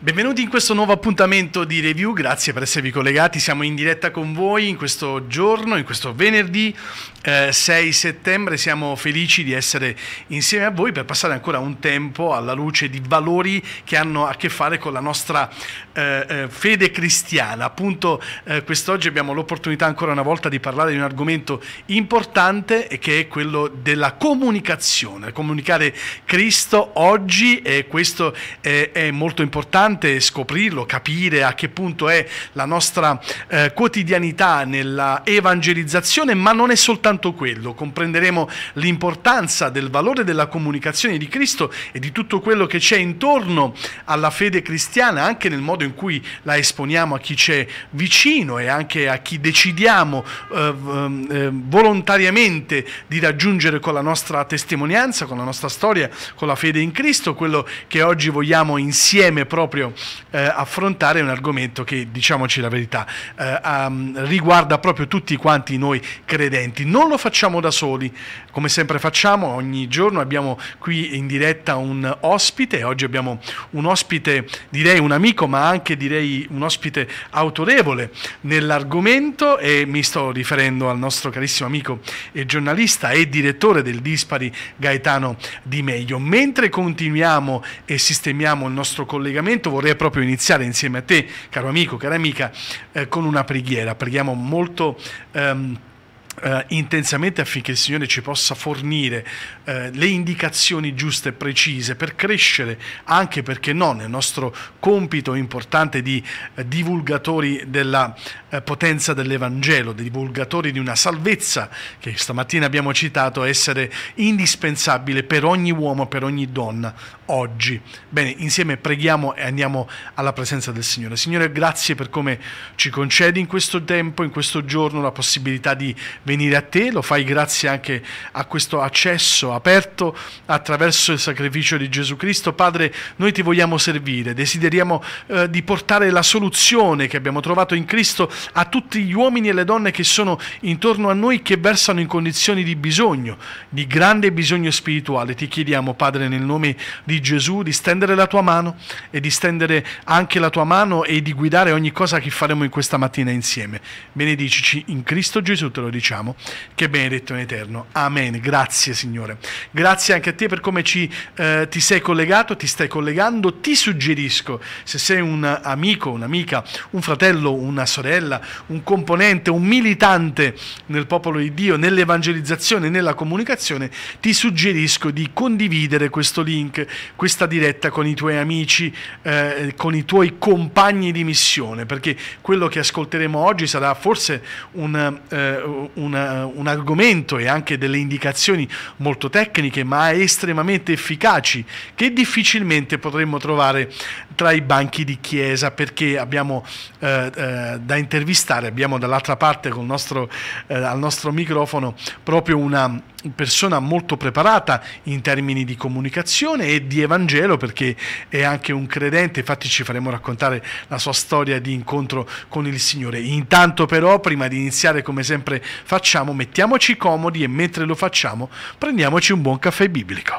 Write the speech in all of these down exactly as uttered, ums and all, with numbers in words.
Benvenuti in questo nuovo appuntamento di Review, grazie per esservi collegati, siamo in diretta con voi in questo giorno, in questo venerdì eh, sei settembre, siamo felici di essere insieme a voi per passare ancora un tempo alla luce di valori che hanno a che fare con la nostra eh, eh, fede cristiana. Appunto eh, quest'oggi abbiamo l'opportunità ancora una volta di parlare di un argomento importante e che è quello della comunicazione, comunicare Cristo oggi, e questo è, è molto importante. Scoprirlo, capire a che punto è la nostra eh, quotidianità nella evangelizzazione, ma non è soltanto quello. Comprenderemo l'importanza del valore della comunicazione di Cristo e di tutto quello che c'è intorno alla fede cristiana, anche nel modo in cui la esponiamo a chi c'è vicino e anche a chi decidiamo eh, eh, volontariamente di raggiungere con la nostra testimonianza, con la nostra storia, con la fede in Cristo. Quello che oggi vogliamo insieme proprio Eh, affrontare un argomento che, diciamoci la verità, eh, um, riguarda proprio tutti quanti noi credenti. Non lo facciamo da soli, come sempre facciamo, ogni giorno abbiamo qui in diretta un ospite. Oggi abbiamo un ospite, direi un amico, ma anche direi un ospite autorevole nell'argomento, e mi sto riferendo al nostro carissimo amico e giornalista e direttore del Dispari, Gaetano Di Meglio. Mentre continuiamo e sistemiamo il nostro collegamento, vorrei proprio iniziare insieme a te, caro amico, cara amica, eh, con una preghiera. Preghiamo molto ehm, eh, intensamente affinché il Signore ci possa fornire eh, le indicazioni giuste e precise per crescere, anche perché no, nel nostro compito importante di eh, divulgatori della eh, potenza dell'Evangelo, dei divulgatori di una salvezza che stamattina abbiamo citato essere indispensabile per ogni uomo, per ogni donna oggi. Bene, insieme preghiamo e andiamo alla presenza del Signore. Signore, grazie per come ci concedi in questo tempo, in questo giorno, la possibilità di venire a te. Lo fai grazie anche a questo accesso aperto attraverso il sacrificio di Gesù Cristo. Padre, noi ti vogliamo servire, desideriamo eh, di portare la soluzione che abbiamo trovato in Cristo a tutti gli uomini e le donne che sono intorno a noi, che versano in condizioni di bisogno, di grande bisogno spirituale. Ti chiediamo, Padre, nel nome di di Gesù, di stendere la tua mano e di stendere anche la tua mano e di guidare ogni cosa che faremo in questa mattina insieme. Benedicici in Cristo Gesù, te lo diciamo, che è benedetto in eterno. Amen. Grazie, Signore. Grazie anche a te per come ci, eh, ti sei collegato, ti stai collegando. Ti suggerisco, se sei un amico, un'amica, un fratello, una sorella, un componente, un militante nel popolo di Dio, nell'evangelizzazione, nella comunicazione, ti suggerisco di condividere questo link, questa diretta con i tuoi amici, eh, con i tuoi compagni di missione, perché quello che ascolteremo oggi sarà forse un, eh, un, un argomento e anche delle indicazioni molto tecniche, ma estremamente efficaci, che difficilmente potremmo trovare tra i banchi di chiesa, perché abbiamo eh, eh, da intervistare, abbiamo dall'altra parte col nostro, eh, al nostro microfono proprio una persona molto preparata in termini di comunicazione e di Evangelo, perché è anche un credente. Infatti ci faremo raccontare la sua storia di incontro con il Signore. Intanto però, prima di iniziare, come sempre facciamo, mettiamoci comodi e mentre lo facciamo prendiamoci un buon caffè biblico.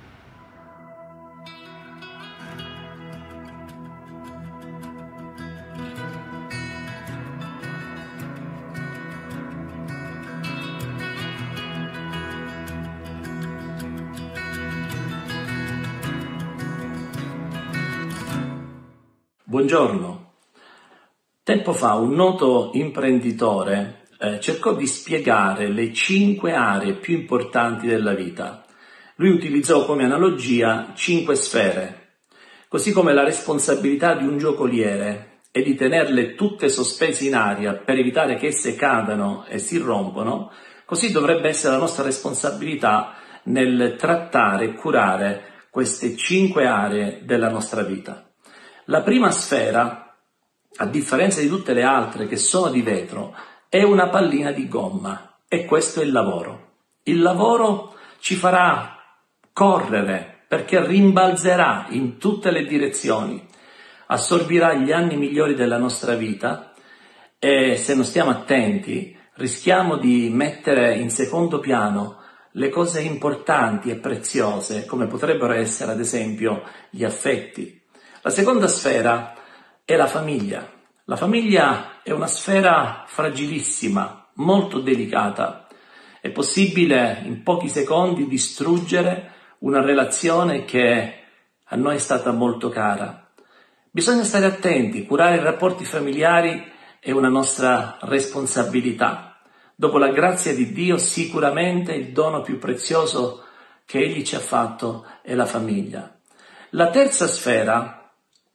Buongiorno. Tempo fa un noto imprenditore eh, cercò di spiegare le cinque aree più importanti della vita. Lui utilizzò come analogia cinque sfere, così come la responsabilità di un giocoliere è di tenerle tutte sospese in aria per evitare che esse cadano e si rompono, così dovrebbe essere la nostra responsabilità nel trattare e curare queste cinque aree della nostra vita. La prima sfera, a differenza di tutte le altre che sono di vetro, è una pallina di gomma, e questo è il lavoro. Il lavoro ci farà correre perché rimbalzerà in tutte le direzioni, assorbirà gli anni migliori della nostra vita e, se non stiamo attenti, rischiamo di mettere in secondo piano le cose importanti e preziose, come potrebbero essere ad esempio gli affetti, La seconda sfera è la famiglia. La famiglia è una sfera fragilissima, molto delicata. È possibile in pochi secondi distruggere una relazione che a noi è stata molto cara. Bisogna stare attenti, curare i rapporti familiari è una nostra responsabilità. Dopo la grazia di Dio, sicuramente il dono più prezioso che Egli ci ha fatto è la famiglia. La terza sfera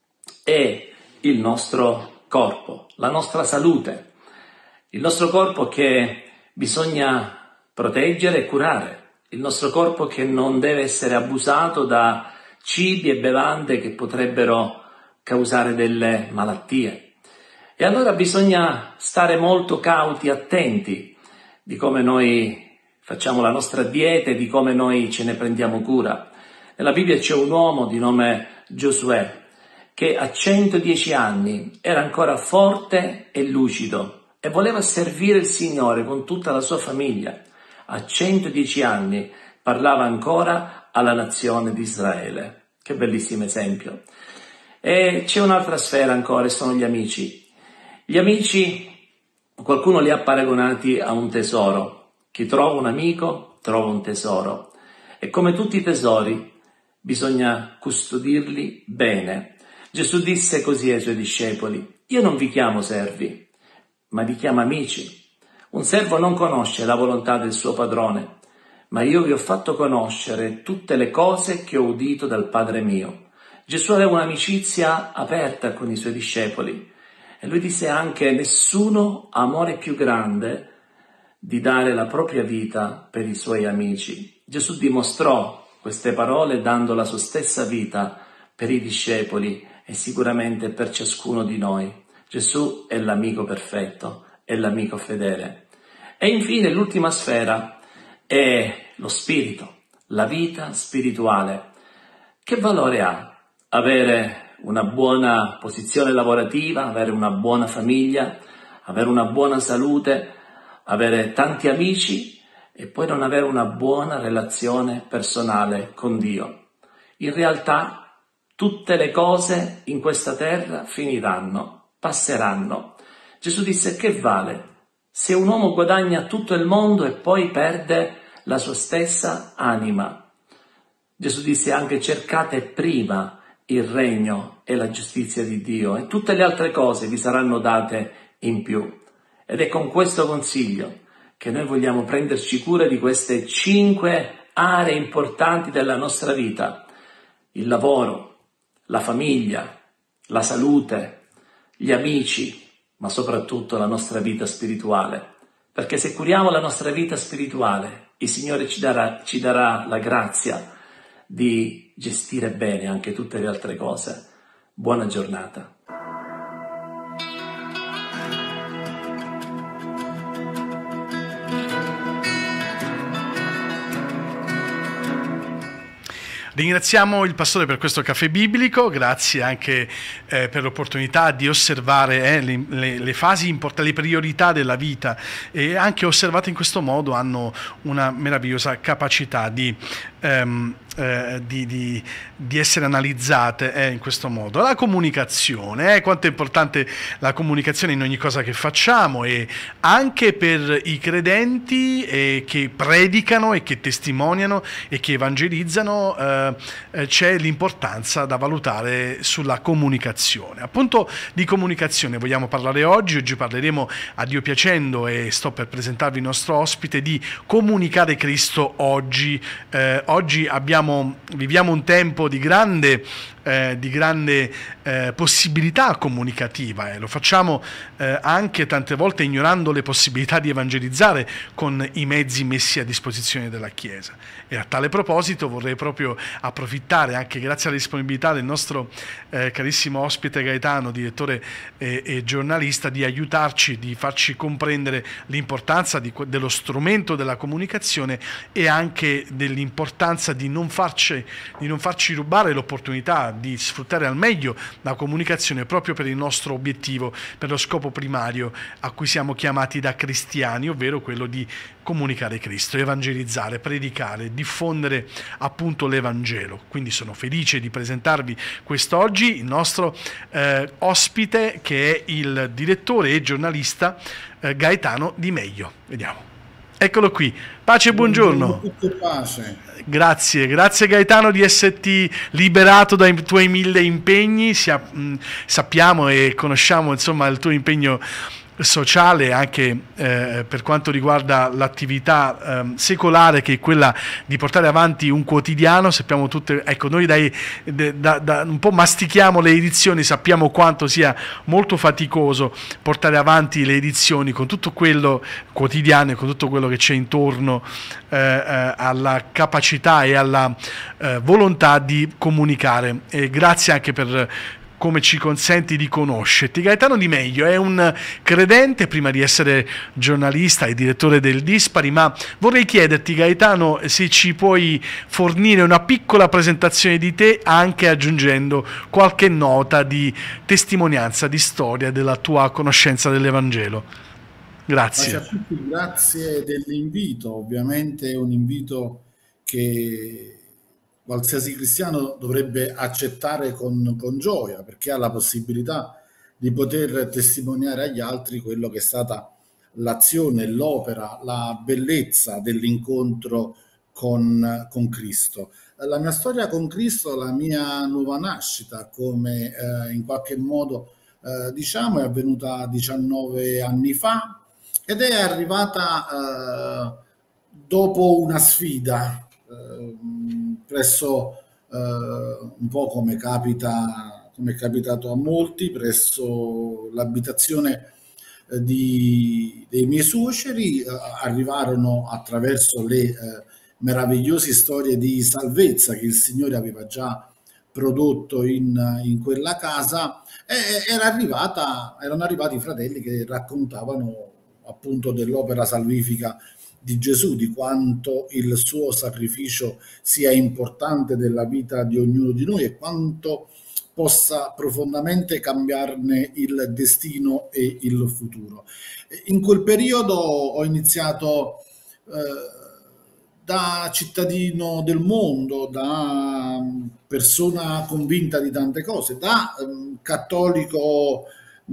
è il nostro corpo, la nostra salute, il nostro corpo che bisogna proteggere e curare, il nostro corpo che non deve essere abusato da cibi e bevande che potrebbero causare delle malattie. E allora bisogna stare molto cauti, attenti di come noi facciamo la nostra dieta e di come noi ce ne prendiamo cura. Nella Bibbia c'è un uomo di nome Giosuè che a centodieci anni era ancora forte e lucido e voleva servire il Signore con tutta la sua famiglia. A centodieci anni parlava ancora alla nazione di Israele. Che bellissimo esempio. E c'è un'altra sfera ancora, e sono gli amici. Gli amici, qualcuno li ha paragonati a un tesoro. Chi trova un amico trova un tesoro. E come tutti i tesori bisogna custodirli bene. Gesù disse così ai suoi discepoli: io non vi chiamo servi, ma vi chiamo amici. Un servo non conosce la volontà del suo padrone, ma io vi ho fatto conoscere tutte le cose che ho udito dal Padre mio. Gesù aveva un'amicizia aperta con i suoi discepoli e lui disse anche: nessuno ha amore più grande di dare la propria vita per i suoi amici. Gesù dimostrò queste parole dando la sua stessa vita per i discepoli e sicuramente per ciascuno di noi. Gesù è l'amico perfetto, è l'amico fedele. E infine l'ultima sfera è lo spirito, la vita spirituale. Che valore ha avere una buona posizione lavorativa, avere una buona famiglia, avere una buona salute, avere tanti amici e poi non avere una buona relazione personale con Dio? In realtà tutte le cose in questa terra finiranno, passeranno. Gesù disse: che vale se un uomo guadagna tutto il mondo e poi perde la sua stessa anima? Gesù disse anche: cercate prima il regno e la giustizia di Dio e tutte le altre cose vi saranno date in più. Ed è con questo consiglio che noi vogliamo prenderci cura di queste cinque aree importanti della nostra vita: il lavoro, la famiglia, la salute, gli amici, ma soprattutto la nostra vita spirituale. Perché se curiamo la nostra vita spirituale, il Signore ci darà, ci darà la grazia di gestire bene anche tutte le altre cose. Buona giornata. Ringraziamo il pastore per questo caffè biblico, grazie anche eh, per l'opportunità di osservare eh, le, le, le fasi importanti, le priorità della vita, e anche osservate in questo modo hanno una meravigliosa capacità di, ehm, eh, di, di, di essere analizzate eh, in questo modo. La comunicazione, eh, quanto è importante la comunicazione in ogni cosa che facciamo, e anche per i credenti eh, che predicano e che testimoniano e che evangelizzano. Eh, c'è l'importanza da valutare sulla comunicazione. Appunto di comunicazione vogliamo parlare oggi. Oggi parleremo, a Dio piacendo, e sto per presentarvi il nostro ospite, di comunicare Cristo oggi. Eh, oggi abbiamo, viviamo un tempo di grande Eh, di grande eh, possibilità comunicativa, e eh. lo facciamo eh, anche tante volte ignorando le possibilità di evangelizzare con i mezzi messi a disposizione della Chiesa. E a tale proposito vorrei proprio approfittare, anche grazie alla disponibilità del nostro eh, carissimo ospite Gaetano, direttore e, e giornalista, di aiutarci, di farci comprendere l'importanza di, dello strumento della comunicazione, e anche dell'importanza di non farci, di non farci rubare l'opportunità di sfruttare al meglio la comunicazione proprio per il nostro obiettivo, per lo scopo primario a cui siamo chiamati da cristiani, ovvero quello di comunicare Cristo, evangelizzare, predicare, diffondere appunto l'Evangelo. Quindi sono felice di presentarvi quest'oggi il nostro eh, ospite, che è il direttore e giornalista eh, Gaetano Di Meglio. Vediamo. Eccolo qui. Pace e buongiorno. Tutto pace. Grazie, grazie Gaetano di esserti liberato dai tuoi mille impegni. Sia, mh, sappiamo e conosciamo insomma il tuo impegno sociale anche eh, per quanto riguarda l'attività eh, secolare, che è quella di portare avanti un quotidiano. Sappiamo tutte, ecco, noi dai, da, da, un po' mastichiamo le edizioni, sappiamo quanto sia molto faticoso portare avanti le edizioni con tutto quello quotidiano e con tutto quello che c'è intorno eh, eh, alla capacità e alla eh, volontà di comunicare. E grazie anche per come ci consenti di conoscerti. Gaetano Di Meglio è un credente prima di essere giornalista e direttore del Dispari, ma vorrei chiederti, Gaetano, se ci puoi fornire una piccola presentazione di te, anche aggiungendo qualche nota di testimonianza, di storia della tua conoscenza dell'Evangelo. Grazie. Pace a tutti, grazie dell'invito. Ovviamente è un invito che qualsiasi cristiano dovrebbe accettare con, con gioia, perché ha la possibilità di poter testimoniare agli altri quello che è stata l'azione, l'opera, la bellezza dell'incontro con, con Cristo. La mia storia con Cristo, la mia nuova nascita, come eh, in qualche modo eh, diciamo, è avvenuta diciannove anni fa ed è arrivata eh, dopo una sfida presso eh, un po' come capita, come è capitato a molti, presso l'abitazione eh, di, dei miei suoceri. Eh, arrivarono attraverso le eh, meravigliose storie di salvezza che il Signore aveva già prodotto in, in quella casa, e era arrivata, erano arrivati i fratelli che raccontavano appunto dell'opera salvifica di Gesù, di quanto il suo sacrificio sia importante della vita di ognuno di noi e quanto possa profondamente cambiarne il destino e il futuro. In quel periodo ho iniziato eh, da cittadino del mondo, da persona convinta di tante cose, da um, cattolico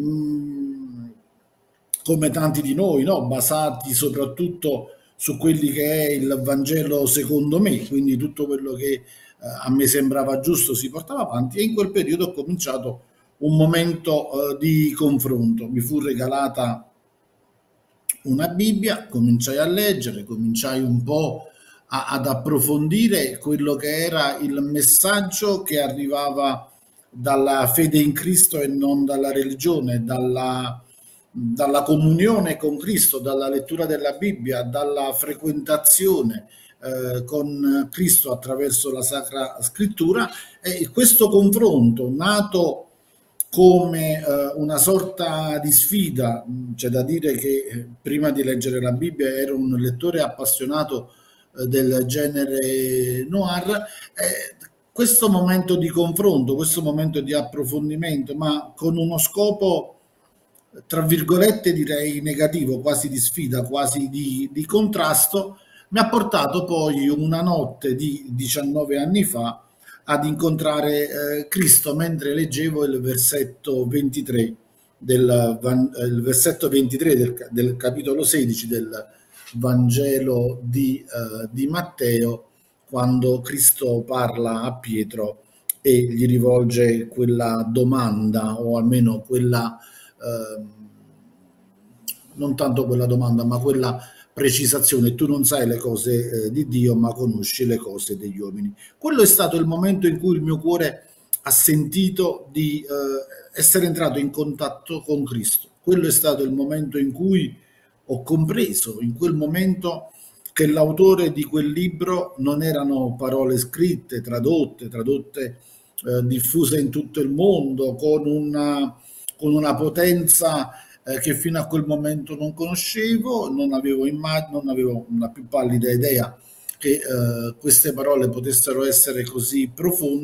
um, come tanti di noi, no? Basati soprattutto su quelli che è il Vangelo secondo me, quindi tutto quello che eh, a me sembrava giusto si portava avanti, e in quel periodo ho cominciato un momento eh, di confronto. Mi fu regalata una Bibbia, cominciai a leggere, cominciai un po' a, ad approfondire quello che era il messaggio che arrivava dalla fede in Cristo e non dalla religione, dalla dalla comunione con Cristo, dalla lettura della Bibbia, dalla frequentazione eh, con Cristo attraverso la Sacra Scrittura. E questo confronto, nato come eh, una sorta di sfida, c'è da dire che prima di leggere la Bibbia ero un lettore appassionato eh, del genere noir, eh, questo momento di confronto, questo momento di approfondimento, ma con uno scopo tra virgolette direi negativo, quasi di sfida, quasi di, di contrasto, mi ha portato poi una notte di diciannove anni fa ad incontrare eh, Cristo mentre leggevo il versetto ventitré del, il versetto ventitré del, del capitolo sedici del Vangelo di, eh, di Matteo, quando Cristo parla a Pietro e gli rivolge quella domanda, o almeno quella Uh, non tanto quella domanda, ma quella precisazione: tu non sai le cose eh, di Dio, ma conosci le cose degli uomini. Quello è stato il momento in cui il mio cuore ha sentito di eh, essere entrato in contatto con Cristo. Quello è stato il momento in cui ho compreso, in quel momento, che l'autore di quel libro non erano parole scritte, tradotte, tradotte eh, diffuse in tutto il mondo, con una con una potenza eh, che fino a quel momento non conoscevo, non avevo, non avevo la più pallida idea che eh, queste parole potessero essere così profonde,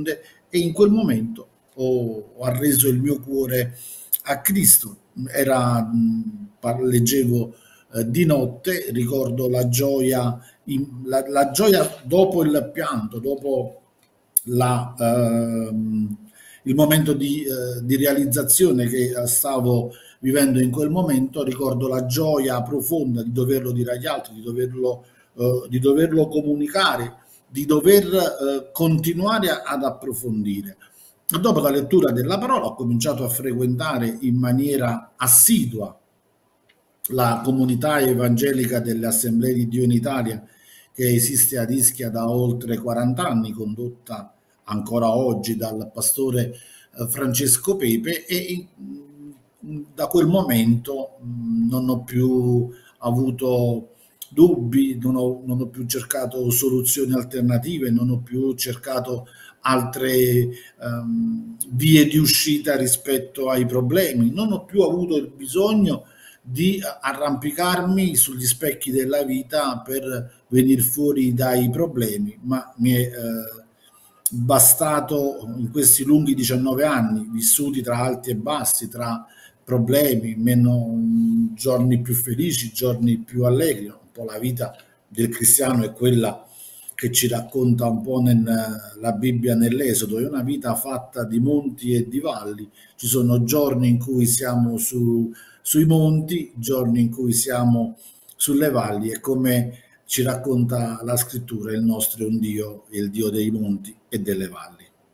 e in quel momento ho, ho arreso il mio cuore a Cristo. Era, mh, leggevo eh, di notte, ricordo la gioia, in, la, la gioia dopo il pianto, dopo la, ehm, il momento di, eh, di realizzazione che stavo vivendo in quel momento. Ricordo la gioia profonda di doverlo dire agli altri, di doverlo, eh, di doverlo comunicare, di dover eh, continuare ad approfondire. Dopo la lettura della parola ho cominciato a frequentare in maniera assidua la comunità evangelica delle Assemblee di Dio in Italia, che esiste ad Ischia da oltre quaranta anni, condotta ancora oggi dal pastore eh, Francesco Pepe, e mh, da quel momento mh, non ho più avuto dubbi, non ho, non ho più cercato soluzioni alternative, non ho più cercato altre um, vie di uscita rispetto ai problemi, non ho più avuto il bisogno di arrampicarmi sugli specchi della vita per venire fuori dai problemi, ma mi è eh, bastato in questi lunghi diciannove anni vissuti tra alti e bassi, tra problemi, meno giorni più felici, giorni più allegri. Un po' la vita del cristiano è quella che ci racconta un po' nella Bibbia, nell'Esodo. È una vita fatta di monti e di valli. Ci sono giorni in cui siamo su, sui monti, giorni in cui siamo sulle valli, e come ci racconta la scrittura, il nostro è un Dio, è il Dio dei monti e delle valli.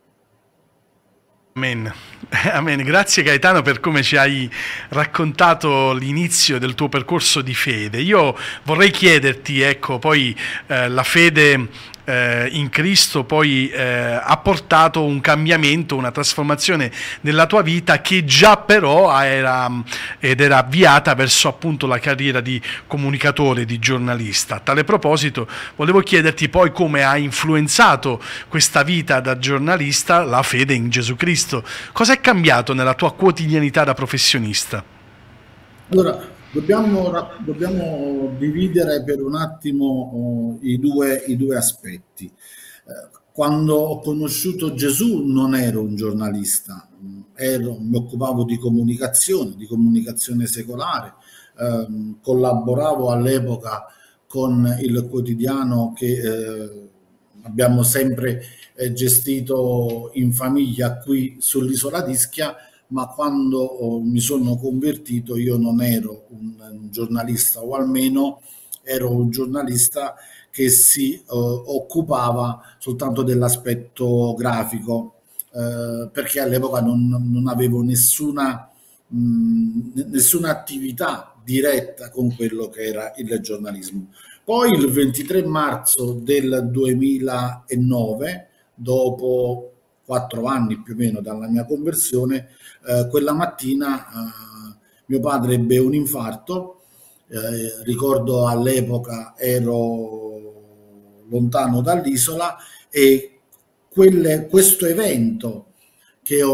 Amen. Amen. Grazie Gaetano per come ci hai raccontato l'inizio del tuo percorso di fede. Io vorrei chiederti, ecco, poi eh, la fede eh, in Cristo poi eh, ha portato un cambiamento, una trasformazione nella tua vita, che già però era ed era avviata verso appunto la carriera di comunicatore, di giornalista. A tale proposito volevo chiederti poi come ha influenzato questa vita da giornalista la fede in Gesù Cristo. Cosa è cambiato nella tua quotidianità da professionista? Allora, dobbiamo, dobbiamo dividere per un attimo oh, i, due, i due aspetti. Eh, quando ho conosciuto Gesù non ero un giornalista, ero, mi occupavo di comunicazione, di comunicazione secolare, eh, collaboravo all'epoca con il quotidiano che eh, abbiamo sempre eh, gestito in famiglia qui sull'isola d'Ischia, ma quando oh, mi sono convertito io non ero un, un giornalista, o almeno ero un giornalista che si eh, occupava soltanto dell'aspetto grafico, eh, perché all'epoca non, non avevo nessuna, mh, nessuna attività diretta con quello che era il giornalismo. Poi il ventitré marzo del duemilanove, dopo quattro anni più o meno dalla mia conversione, eh, quella mattina eh, mio padre ebbe un infarto. Eh, ricordo all'epoca ero lontano dall'isola, e quelle, questo evento, che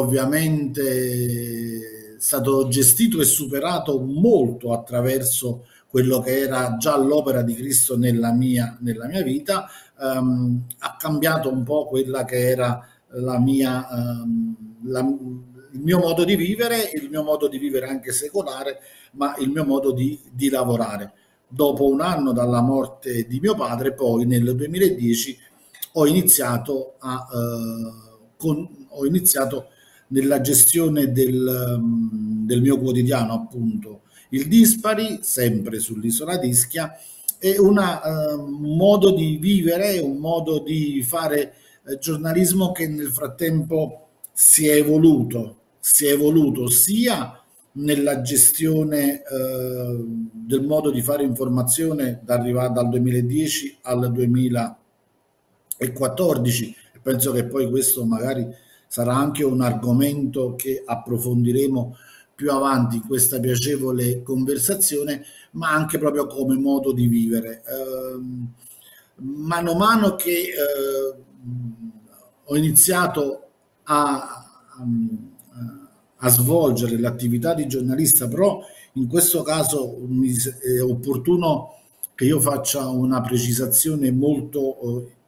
ovviamente è stato gestito e superato molto attraverso quello che era già l'opera di Cristo nella mia, nella mia vita, ehm, ha cambiato un po' quella che era la mia, ehm, la, il mio modo di vivere, il mio modo di vivere anche secolare, ma il mio modo di, di lavorare. Dopo un anno dalla morte di mio padre, poi nel duemiladieci ho iniziato, a, eh, con, ho iniziato nella gestione del, del mio quotidiano, appunto, il Dispari, sempre sull'isola d'Ischia, è una, eh, un modo di vivere, un modo di fare eh, giornalismo che nel frattempo si è evoluto, si è evoluto sia nella gestione eh, del modo di fare informazione da arrivare dal duemiladieci al duemilaquattordici. Penso che poi questo magari sarà anche un argomento che approfondiremo più avanti in questa piacevole conversazione, ma anche proprio come modo di vivere. Eh, mano a mano che eh, ho iniziato a, a, a svolgere l'attività di giornalista, però in questo caso mi, è opportuno che io faccia una precisazione molto eh,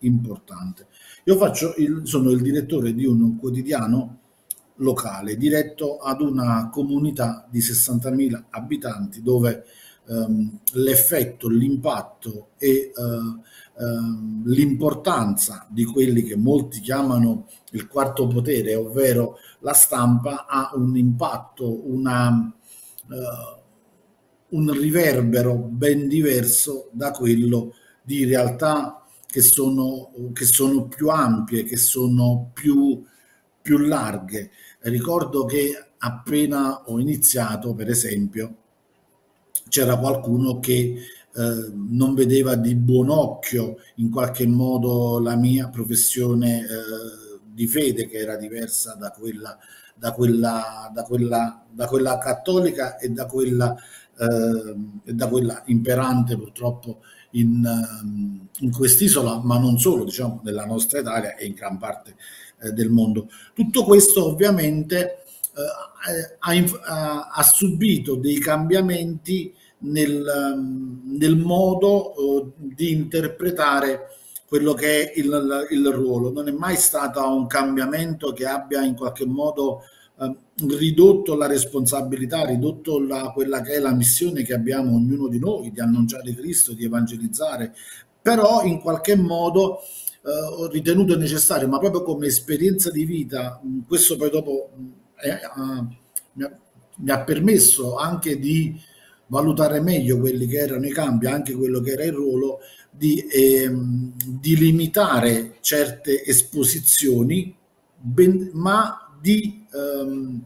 importante. Io faccio il, sono il direttore di un quotidiano locale diretto ad una comunità di sessantamila abitanti dove ehm, l'effetto, l'impatto e eh, ehm, l'importanza di quelli che molti chiamano il quarto potere, ovvero la stampa, ha un impatto, una, eh, un riverbero ben diverso da quello di realtà che sono, che sono più ampie, che sono più, più larghe. Ricordo che appena ho iniziato, per esempio, c'era qualcuno che eh, non vedeva di buon occhio in qualche modo la mia professione eh, di fede, che era diversa da quella, da quella, da quella, da quella cattolica e da quella, eh, e da quella imperante purtroppo in, in quest'isola, ma non solo, diciamo, nella nostra Italia e in gran parte eh, del mondo. Tutto questo ovviamente eh, ha, ha subito dei cambiamenti nel, nel modo eh, di interpretare quello che è il, il ruolo. Non è mai stato un cambiamento che abbia in qualche modo eh, ridotto la responsabilità, ridotto la, quella che è la missione che abbiamo ognuno di noi, di annunciare Cristo, di evangelizzare, però in qualche modo eh, ho ritenuto necessario, ma proprio come esperienza di vita, questo poi dopo eh, eh, mi, ha, mi ha permesso anche di valutare meglio quelli che erano i cambi, anche quello che era il ruolo, di, ehm, di limitare certe esposizioni, ben, ma di ehm,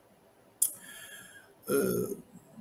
eh,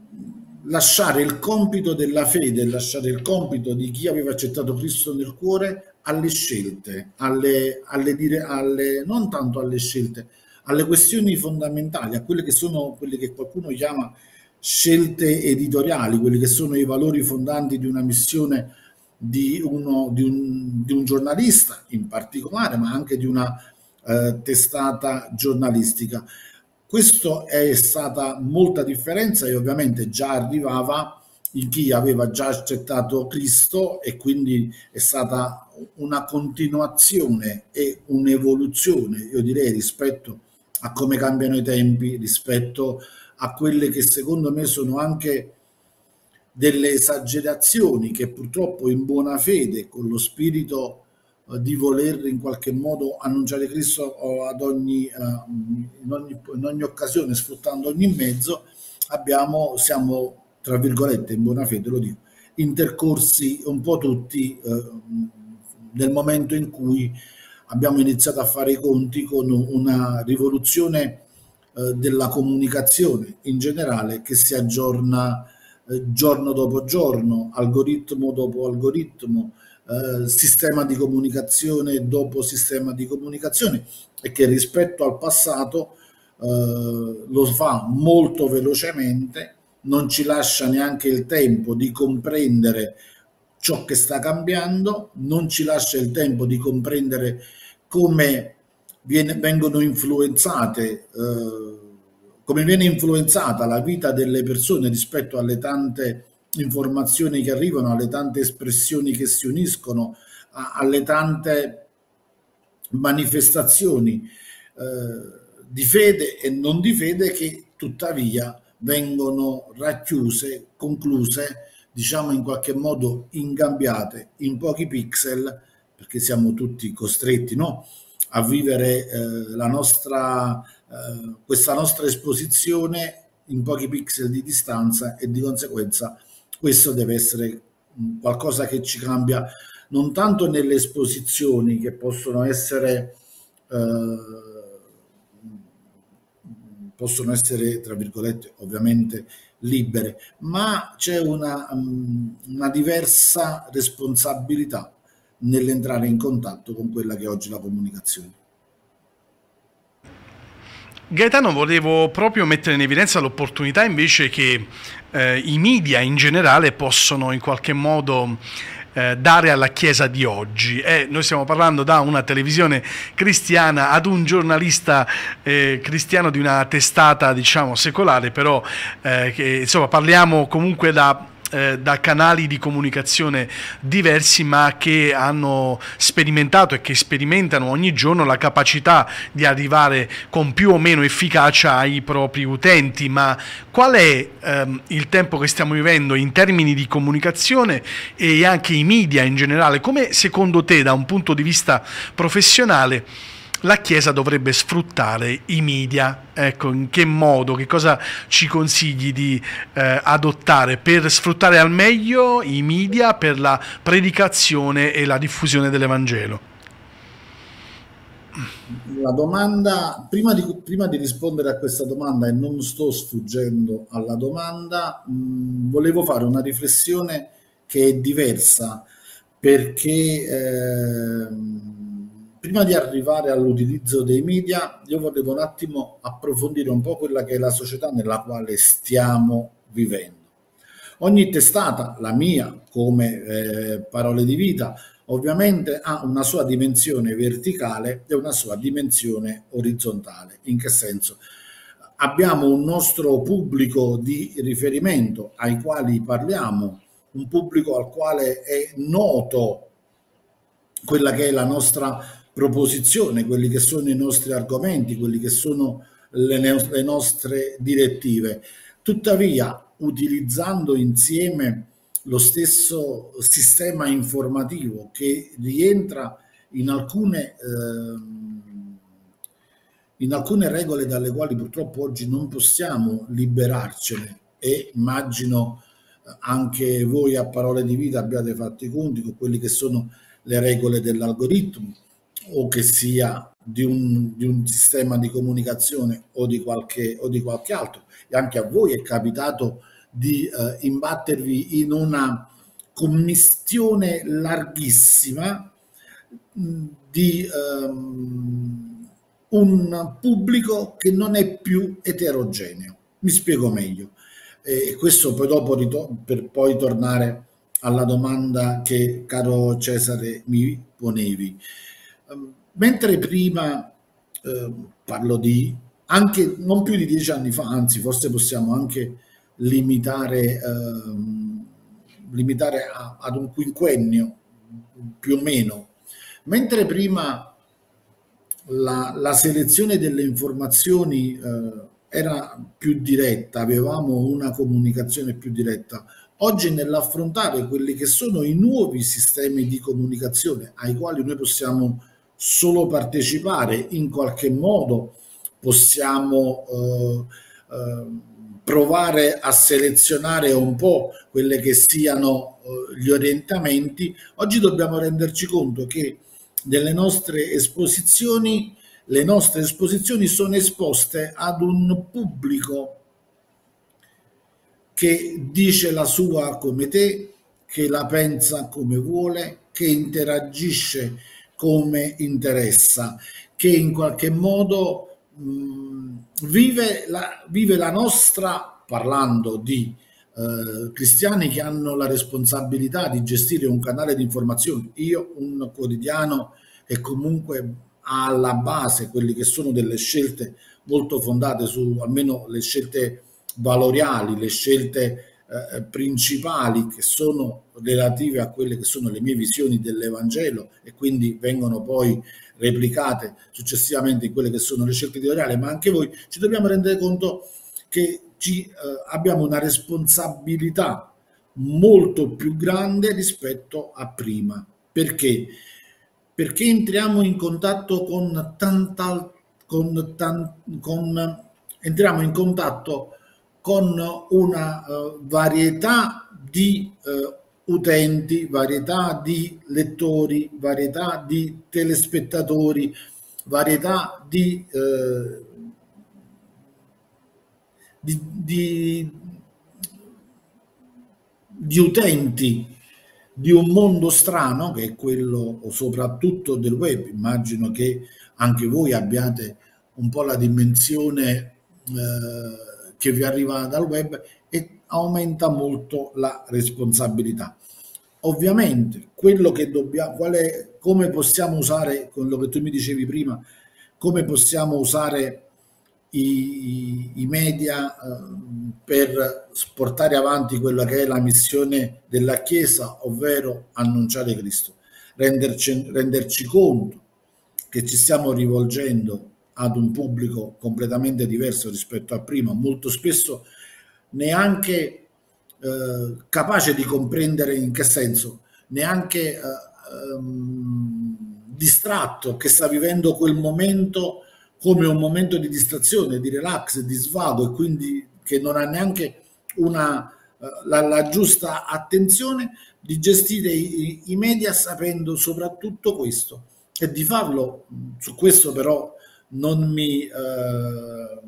lasciare il compito della fede, lasciare il compito di chi aveva accettato Cristo nel cuore alle scelte, alle, alle, dire, alle, non tanto alle scelte, alle questioni fondamentali, a quelle che sono quelle che qualcuno chiama scelte editoriali, quelli che sono i valori fondanti di una missione di, uno, di, un, di un giornalista in particolare, ma anche di una eh, testata giornalistica. Questo è stata molta differenza e ovviamente già arrivava in chi aveva già accettato Cristo, e quindi è stata una continuazione e un'evoluzione, io direi, rispetto a come cambiano i tempi, rispetto a quelle che secondo me sono anche delle esagerazioni che purtroppo in buona fede, con lo spirito eh, di voler in qualche modo annunciare Cristo ad ogni, eh, in, ogni, in ogni occasione, sfruttando ogni mezzo, abbiamo, siamo, tra virgolette, in buona fede, lo dico, intercorsi un po' tutti eh, nel momento in cui abbiamo iniziato a fare i conti con una rivoluzione della comunicazione in generale che si aggiorna eh, giorno dopo giorno, algoritmo dopo algoritmo, eh, sistema di comunicazione dopo sistema di comunicazione, e che rispetto al passato eh, lo fa molto velocemente, non ci lascia neanche il tempo di comprendere ciò che sta cambiando, non ci lascia il tempo di comprendere come Viene, vengono influenzate, eh, come viene influenzata la vita delle persone rispetto alle tante informazioni che arrivano, alle tante espressioni che si uniscono, a, alle tante manifestazioni eh, di fede e non di fede che tuttavia vengono racchiuse, concluse, diciamo in qualche modo ingabbiate in pochi pixel, perché siamo tutti costretti, no? a vivere eh, la nostra, eh, questa nostra esposizione in pochi pixel di distanza, e di conseguenza questo deve essere qualcosa che ci cambia non tanto nelle esposizioni, che possono essere eh, possono essere tra virgolette ovviamente libere, ma c'è una, um, una diversa responsabilità nell'entrare in contatto con quella che è oggi la comunicazione. Gaetano, volevo proprio mettere in evidenza l'opportunità invece che eh, i media in generale possono in qualche modo eh, dare alla Chiesa di oggi. Eh, noi stiamo parlando da una televisione cristiana ad un giornalista eh, cristiano di una testata, diciamo, secolare, però eh, che, insomma, parliamo comunque da eh, da canali di comunicazione diversi, ma che hanno sperimentato e che sperimentano ogni giorno la capacità di arrivare con più o meno efficacia ai propri utenti. Ma qual è ehm, il tempo che stiamo vivendo in termini di comunicazione e anche i media in generale? Come secondo te, da un punto di vista professionale, la Chiesa dovrebbe sfruttare i media? Ecco, in che modo, che cosa ci consigli di eh, adottare per sfruttare al meglio i media per la predicazione e la diffusione dell'Evangelo? La domanda, prima di, prima di rispondere a questa domanda, e non sto sfuggendo alla domanda, mh, volevo fare una riflessione che è diversa, perché ehm, prima di arrivare all'utilizzo dei media, io volevo un attimo approfondire un po' quella che è la società nella quale stiamo vivendo. Ogni testata, la mia come eh, Parole di Vita, ovviamente ha una sua dimensione verticale e una sua dimensione orizzontale. In che senso? Abbiamo un nostro pubblico di riferimento ai quali parliamo, un pubblico al quale è noto quella che è la nostra proposizione, quelli che sono i nostri argomenti, quelli che sono le, le nostre direttive. Tuttavia, utilizzando insieme lo stesso sistema informativo che rientra in alcune, eh, in alcune regole dalle quali purtroppo oggi non possiamo liberarcene, e immagino anche voi a Parole di Vita abbiate fatto i conti con quelli che sono le regole dell'algoritmo, o che sia di un, di un sistema di comunicazione o di qualche, o di qualche altro. E anche a voi è capitato di eh, imbattervi in una commistione larghissima mh, di um, un pubblico che non è più eterogeneo. Mi spiego meglio. E questo poi dopo, per poi tornare alla domanda che, caro Cesare, mi ponevi. Mentre prima eh, parlo di anche non più di dieci anni fa, anzi forse possiamo anche limitare, eh, limitare a, ad un quinquennio più o meno, mentre prima la, la selezione delle informazioni eh, era più diretta, avevamo una comunicazione più diretta. Oggi, nell'affrontare quelli che sono i nuovi sistemi di comunicazione ai quali noi possiamo solo partecipare, in qualche modo possiamo eh, eh, provare a selezionare un po' quelle che siano eh, gli orientamenti, oggi dobbiamo renderci conto che nelle nostre esposizioni, le nostre esposizioni sono esposte ad un pubblico che dice la sua come te, che la pensa come vuole, che interagisce come interessa, che in qualche modo mh, vive, la, vive la nostra, parlando di eh, cristiani che hanno la responsabilità di gestire un canale di informazione, io un quotidiano, e comunque ha alla base quelli che sono delle scelte molto fondate su, almeno le scelte valoriali, le scelte eh, principali che sono relative a quelle che sono le mie visioni dell'Evangelo, e quindi vengono poi replicate successivamente in quelle che sono le scelte editoriali. Ma anche voi ci dobbiamo rendere conto che ci, eh, abbiamo una responsabilità molto più grande rispetto a prima. Perché? Perché entriamo in contatto con tanta con, tan, con entriamo in contatto con una uh, varietà di uh, utenti, varietà di lettori, varietà di telespettatori, varietà di, uh, di, di, di utenti di un mondo strano, che è quello soprattutto del web. Immagino che anche voi abbiate un po' la dimensione eh, che vi arriva dal web, e aumenta molto la responsabilità. Ovviamente quello che dobbiamo, qual è, come possiamo usare quello che tu mi dicevi prima, come possiamo usare i, i media eh, per portare avanti quella che è la missione della Chiesa, ovvero annunciare Cristo, renderci, renderci conto che ci stiamo rivolgendo ad un pubblico completamente diverso rispetto a prima, molto spesso neanche eh, capace di comprendere in che senso, neanche eh, ehm, distratto, che sta vivendo quel momento come un momento di distrazione, di relax, di svago, e quindi che non ha neanche una, la, la giusta attenzione di gestire i, i media, sapendo soprattutto questo, e di farlo. Su questo però non mi eh,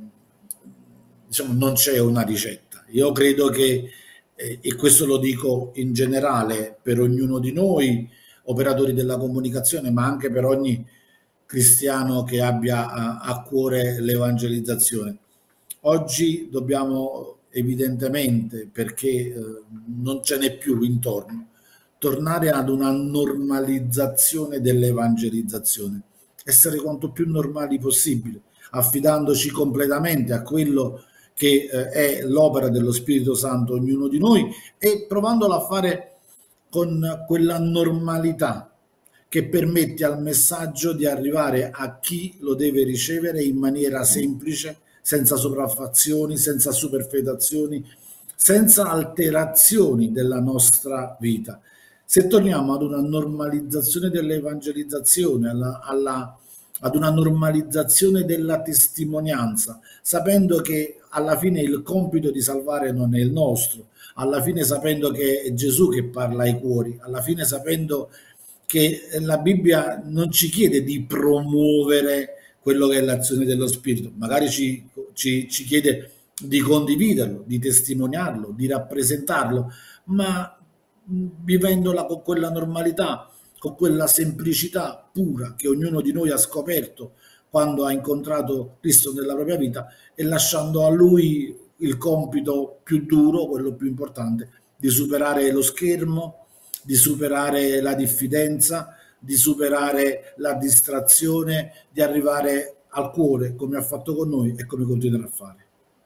diciamo non c'è una ricetta. Io credo che eh, e questo lo dico in generale per ognuno di noi operatori della comunicazione, ma anche per ogni cristiano che abbia a, a cuore l'evangelizzazione. Oggi dobbiamo evidentemente, perché eh, non ce n'è più intorno, tornare ad una normalizzazione dell'evangelizzazione, essere quanto più normali possibile, affidandoci completamente a quello che eh, è l'opera dello Spirito Santo, ognuno di noi, e provandolo a fare con quella normalità che permette al messaggio di arrivare a chi lo deve ricevere in maniera semplice, senza sopraffazioni, senza superfetazioni, senza alterazioni della nostra vita. Se torniamo ad una normalizzazione dell'evangelizzazione, alla, alla, ad una normalizzazione della testimonianza, sapendo che alla fine il compito di salvare non è il nostro, alla fine sapendo che è Gesù che parla ai cuori, alla fine sapendo che la Bibbia non ci chiede di promuovere quello che è l'azione dello Spirito, magari ci, ci, ci chiede di condividerlo, di testimoniarlo, di rappresentarlo, ma vivendola con quella normalità, con quella semplicità pura che ognuno di noi ha scoperto quando ha incontrato Cristo nella propria vita, e lasciando a Lui il compito più duro, quello più importante, di superare lo schermo, di superare la diffidenza, di superare la distrazione, di arrivare al cuore, come ha fatto con noi e come continuerà a fare.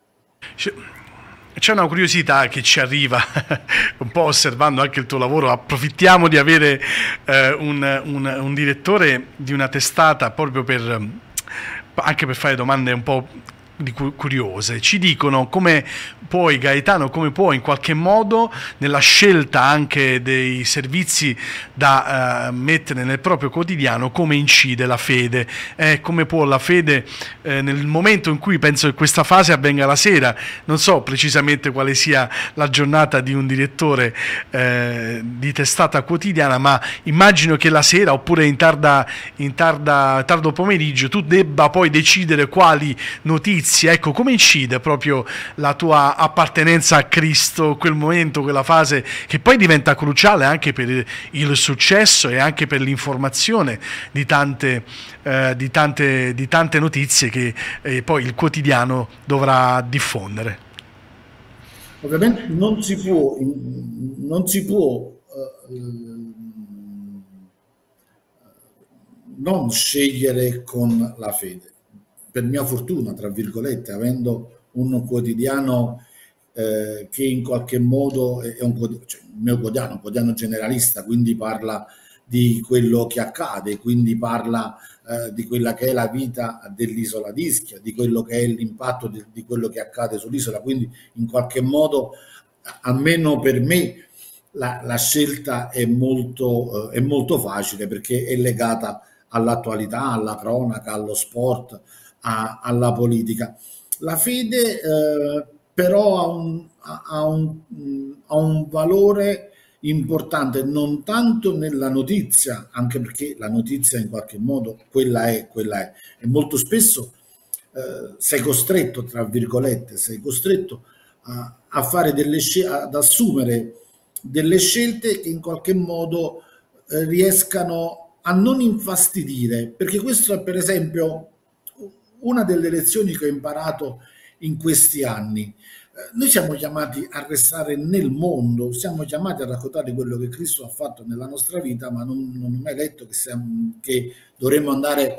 C'è una curiosità che ci arriva un po' osservando anche il tuo lavoro. Approfittiamo di avere eh, un, un, un direttore di una testata proprio per anche per fare domande un po' di curiose. Ci dicono come puoi, Gaetano, come puoi in qualche modo nella scelta anche dei servizi da uh, mettere nel proprio quotidiano, come incide la fede, eh, come può la fede eh, nel momento in cui penso che questa fase avvenga la sera, non so precisamente quale sia la giornata di un direttore eh, di testata quotidiana, ma immagino che la sera oppure in tarda in tarda tardo pomeriggio tu debba poi decidere quali notizie. Ecco, come incide proprio la tua appartenenza a Cristo, quel momento, quella fase che poi diventa cruciale anche per il successo e anche per l'informazione di tante, eh, di tante, di tante notizie che eh, poi il quotidiano dovrà diffondere. Ovviamente non si può, non si può eh, non scegliere con la fede. Per mia fortuna, tra virgolette, avendo un quotidiano eh, che in qualche modo è un cioè, il mio quotidiano, un quotidiano generalista, quindi parla di quello che accade, quindi parla eh, di quella che è la vita dell'isola di Ischia, di quello che è l'impatto di, di quello che accade sull'isola, quindi in qualche modo, almeno per me, la, la scelta è molto, eh, è molto facile, perché è legata all'attualità, alla cronaca, allo sport, A, alla politica. La fede eh, però ha un, ha, un, ha un valore importante non tanto nella notizia, anche perché la notizia in qualche modo quella è, quella è, e molto spesso eh, sei costretto, tra virgolette, sei costretto a, a fare delle scelte, ad assumere delle scelte che in qualche modo eh, riescano a non infastidire, perché questo è per esempio una delle lezioni che ho imparato in questi anni. Noi siamo chiamati a restare nel mondo, siamo chiamati a raccontare quello che Cristo ha fatto nella nostra vita, ma non, non ho mai detto che, siamo, che dovremmo andare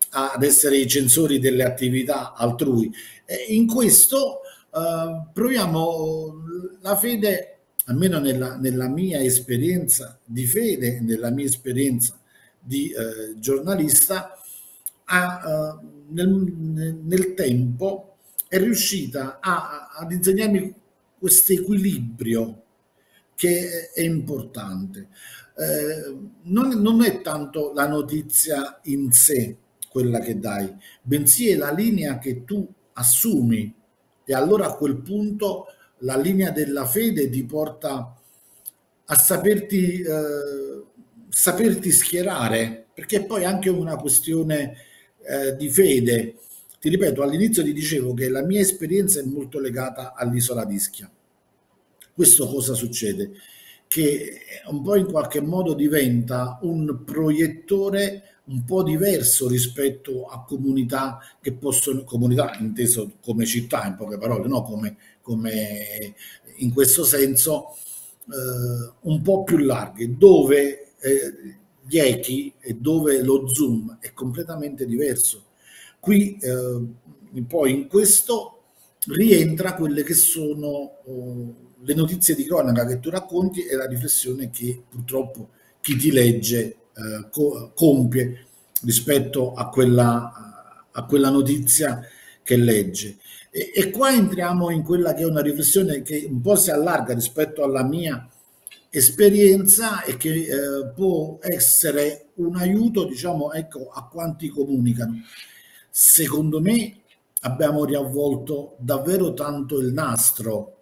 ad essere i censori delle attività altrui. E in questo eh, proviamo la fede, almeno nella, nella mia esperienza di fede, nella mia esperienza di eh, giornalista, a, uh, nel, nel tempo è riuscita a, ad insegnarmi questo equilibrio che è importante. Eh, non, non è tanto la notizia in sé quella che dai, bensì è la linea che tu assumi, e allora a quel punto la linea della fede ti porta a saperti, eh, saperti schierare, perché è poi anche una questione eh, di fede. Ti ripeto, all'inizio ti dicevo che la mia esperienza è molto legata all'isola di Ischia. Questo cosa succede? Che un po' in qualche modo diventa un proiettore un po' diverso rispetto a comunità che possono, comunità inteso come città in poche parole, no? come, come in questo senso eh, un po' più larghe, dove eh, gli echi e dove lo zoom è completamente diverso. Qui eh, poi in questo rientra quelle che sono oh, le notizie di cronaca che tu racconti e la riflessione che purtroppo chi ti legge eh, co compie rispetto a quella, a quella notizia che legge. E, e qua entriamo in quella che è una riflessione che un po' si allarga rispetto alla mia esperienza e che eh, può essere un aiuto, diciamo, ecco, a quanti comunicano. Secondo me abbiamo riavvolto davvero tanto il nastro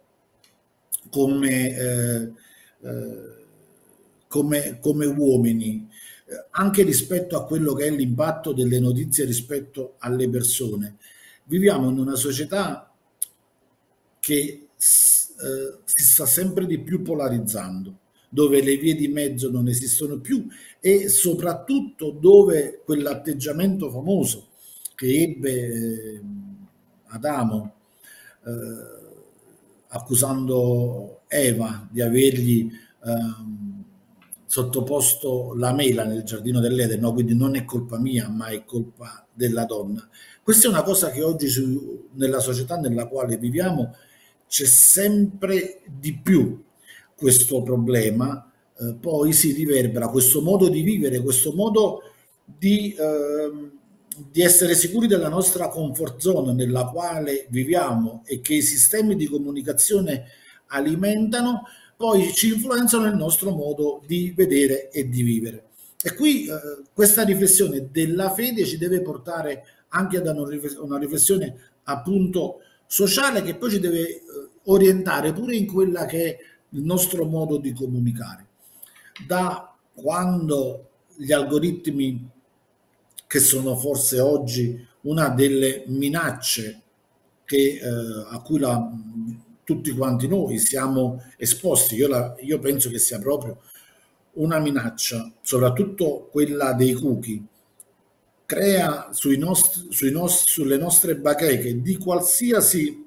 come, eh, eh, come, come uomini, eh, anche rispetto a quello che è l'impatto delle notizie rispetto alle persone. Viviamo in una società che eh, si sta sempre di più polarizzando, dove le vie di mezzo non esistono più e soprattutto dove quell'atteggiamento famoso che ebbe eh, Adamo eh, accusando Eva di avergli ehm, sottoposto la mela nel giardino dell'Eden, no? Quindi non è colpa mia, ma è colpa della donna. Questa è una cosa che oggi su, nella società nella quale viviamo c'è sempre di più questo problema, eh, poi si riverbera questo modo di vivere, questo modo di, eh, di essere sicuri della nostra comfort zone nella quale viviamo e che i sistemi di comunicazione alimentano, poi ci influenzano il nostro modo di vedere e di vivere. E qui eh, questa riflessione della fede ci deve portare anche ad una riflessione appunto sociale, che poi ci deve eh, orientare pure in quella che è il nostro modo di comunicare. Da quando gli algoritmi, che sono forse oggi una delle minacce che, eh, a cui la, tutti quanti noi siamo esposti, io, la, io penso che sia proprio una minaccia, soprattutto quella dei cookie, crea sui nostri, sui nostri, sulle nostre bacheche di qualsiasi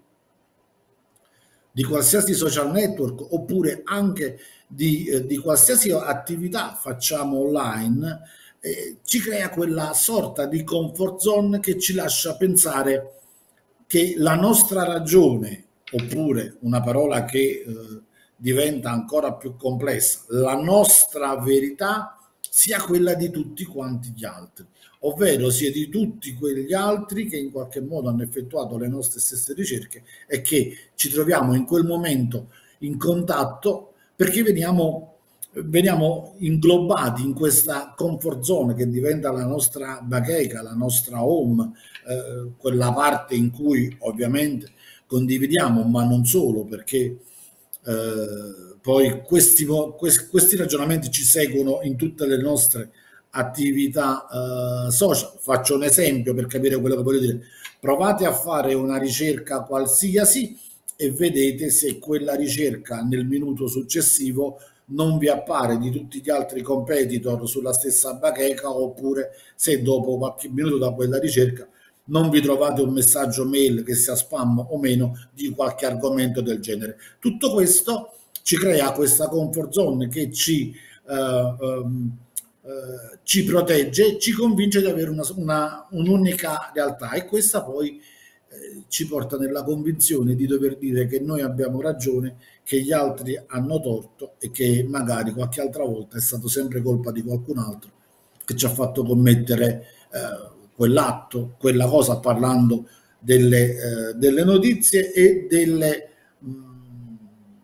di qualsiasi social network oppure anche di, eh, di qualsiasi attività facciamo online, eh, ci crea quella sorta di comfort zone che ci lascia pensare che la nostra ragione, oppure una parola che eh, diventa ancora più complessa, la nostra verità sia quella di tutti quanti gli altri, ovvero sia di tutti quegli altri che in qualche modo hanno effettuato le nostre stesse ricerche e che ci troviamo in quel momento in contatto perché veniamo, veniamo inglobati in questa comfort zone che diventa la nostra bacheca, la nostra home, eh, quella parte in cui ovviamente condividiamo, ma non solo, perché eh, poi questi, questi ragionamenti ci seguono in tutte le nostre attività uh, social. Faccio un esempio per capire quello che voglio dire. Provate a fare una ricerca qualsiasi e vedete se quella ricerca nel minuto successivo non vi appare di tutti gli altri competitor sulla stessa bacheca, oppure se dopo qualche minuto da quella ricerca non vi trovate un messaggio mail che sia spam o meno di qualche argomento del genere. Tutto questo ci crea questa comfort zone che ci uh, um, eh, ci protegge, ci convince di avere una, una, un'unica realtà, e questa poi eh, ci porta nella convinzione di dover dire che noi abbiamo ragione, che gli altri hanno torto e che magari qualche altra volta è stato sempre colpa di qualcun altro che ci ha fatto commettere eh, quell'atto, quella cosa, parlando delle, eh, delle notizie e delle, mh,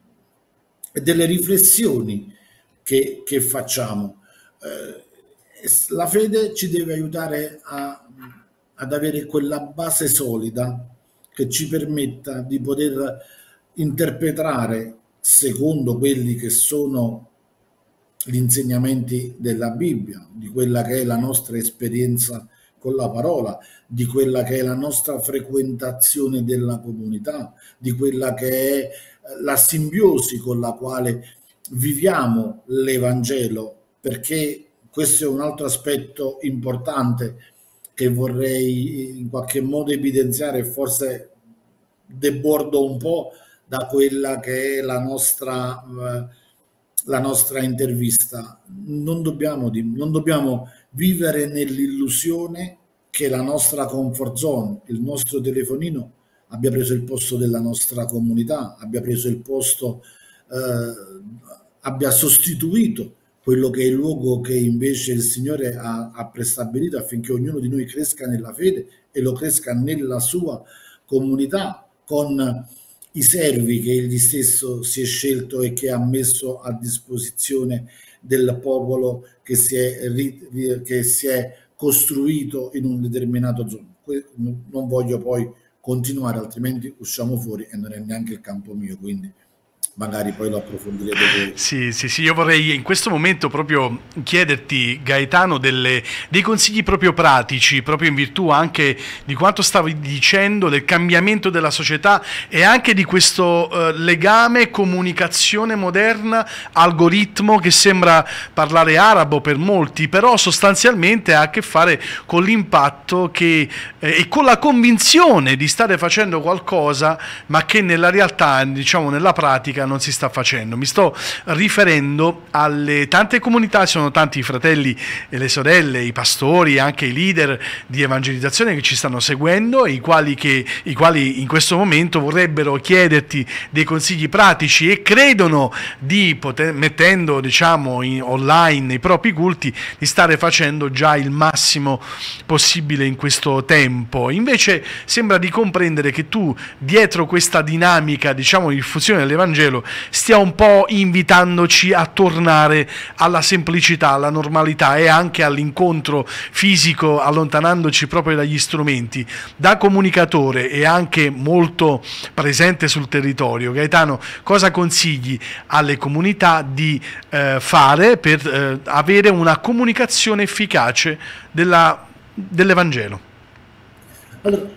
delle riflessioni che, che facciamo. Eh, la fede ci deve aiutare a, ad avere quella base solida che ci permetta di poter interpretare secondo quelli che sono gli insegnamenti della Bibbia, di quella che è la nostra esperienza con la parola, di quella che è la nostra frequentazione della comunità, di quella che è la simbiosi con la quale viviamo l'Evangelo, perché questo è un altro aspetto importante che vorrei in qualche modo evidenziare, forse debordo un po' da quella che è la nostra, eh, la nostra intervista. Non dobbiamo, non dobbiamo vivere nell'illusione che la nostra comfort zone, il nostro telefonino, abbia preso il posto della nostra comunità, abbia preso il posto, eh, abbia sostituito quello che è il luogo che invece il Signore ha, ha prestabilito affinché ognuno di noi cresca nella fede e lo cresca nella sua comunità, con i servi che egli stesso si è scelto e che ha messo a disposizione del popolo che si è, che si è costruito in un determinato zona. Non voglio poi continuare, altrimenti usciamo fuori e non è neanche il campo mio, quindi magari poi lo approfondirete voi. Sì, sì, sì, io vorrei in questo momento proprio chiederti, Gaetano, delle, dei consigli proprio pratici, proprio in virtù anche di quanto stavi dicendo, del cambiamento della società e anche di questo eh, legame, comunicazione moderna, algoritmo che sembra parlare arabo per molti, però sostanzialmente ha a che fare con l'impatto che, eh, e con la convinzione di stare facendo qualcosa, ma che nella realtà, diciamo nella pratica, non si sta facendo. Mi sto riferendo alle tante comunità, sono tanti i fratelli e le sorelle, i pastori, anche i leader di evangelizzazione che ci stanno seguendo, i quali, che, i quali in questo momento vorrebbero chiederti dei consigli pratici e credono di poter, mettendo diciamo in online i propri culti, di stare facendo già il massimo possibile in questo tempo. Invece sembra di comprendere che tu, dietro questa dinamica diciamo di diffusione dell'Evangelo, stia un po' invitandoci a tornare alla semplicità, alla normalità e anche all'incontro fisico, allontanandoci proprio dagli strumenti. Da comunicatore e anche molto presente sul territorio, Gaetano, cosa consigli alle comunità di eh, fare per eh, avere una comunicazione efficace della, dell'Evangelo? Allora,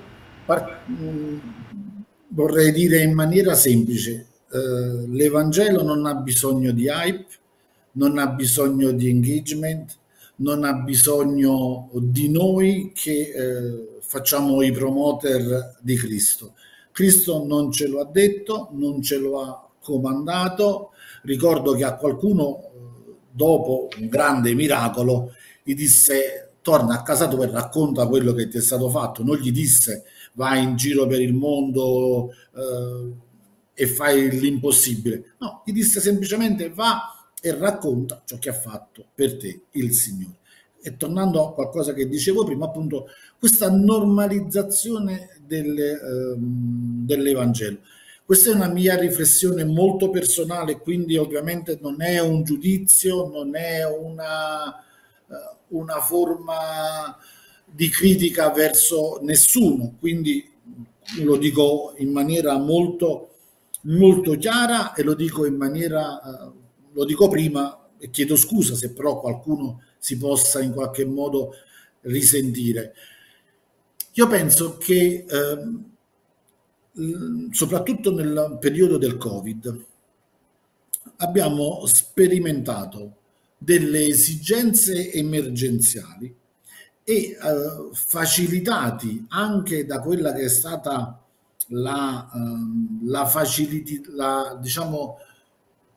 vorrei dire in maniera semplice: Uh, l'Evangelo non ha bisogno di hype, non ha bisogno di engagement, non ha bisogno di noi che uh, facciamo i promoter di Cristo. Cristo non ce lo ha detto, non ce lo ha comandato. Ricordo che a qualcuno, uh, dopo un grande miracolo, gli disse: torna a casa tua e racconta quello che ti è stato fatto. Non gli disse: vai in giro per il mondo uh, e fai l'impossibile. No, gli disse semplicemente: va e racconta ciò che ha fatto per te il Signore. E tornando a qualcosa che dicevo prima, appunto, questa normalizzazione delle, ehm, dell'Evangelo. Questa è una mia riflessione molto personale, quindi ovviamente non è un giudizio, non è una, una forma di critica verso nessuno, quindi lo dico in maniera molto molto chiara e lo dico in maniera, uh, lo dico prima e chiedo scusa se però qualcuno si possa in qualche modo risentire. Io penso che eh, soprattutto nel periodo del Covid abbiamo sperimentato delle esigenze emergenziali e eh, facilitati anche da quella che è stata la, um, la facilità, la, diciamo,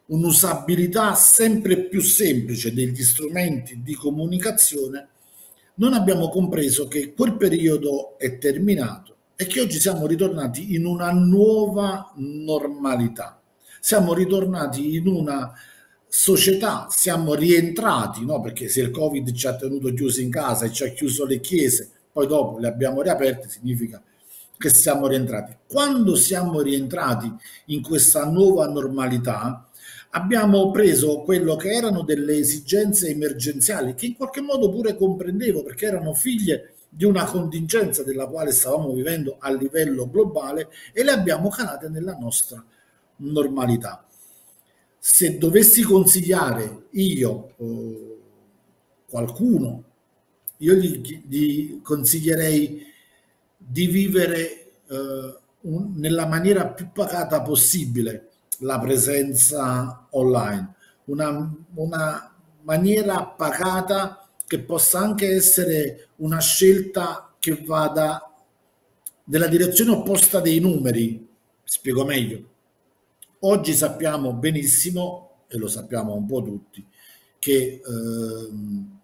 un'usabilità sempre più semplice degli strumenti di comunicazione, non abbiamo compreso che quel periodo è terminato e che oggi siamo ritornati in una nuova normalità. Siamo ritornati in una società, siamo rientrati, no? Perché se il Covid ci ha tenuto chiusi in casa e ci ha chiuso le chiese, poi dopo le abbiamo riaperte, significa che siamo rientrati. Quando siamo rientrati in questa nuova normalità, abbiamo preso quello che erano delle esigenze emergenziali, che in qualche modo pure comprendevo, perché erano figlie di una contingenza della quale stavamo vivendo a livello globale, e le abbiamo calate nella nostra normalità. Se dovessi consigliare io eh, qualcuno, io gli, gli consiglierei di vivere eh, un, nella maniera più pacata possibile la presenza online, una, una maniera pacata che possa anche essere una scelta che vada nella direzione opposta dei numeri. Spiego meglio. Oggi sappiamo benissimo, e lo sappiamo un po' tutti, che ehm,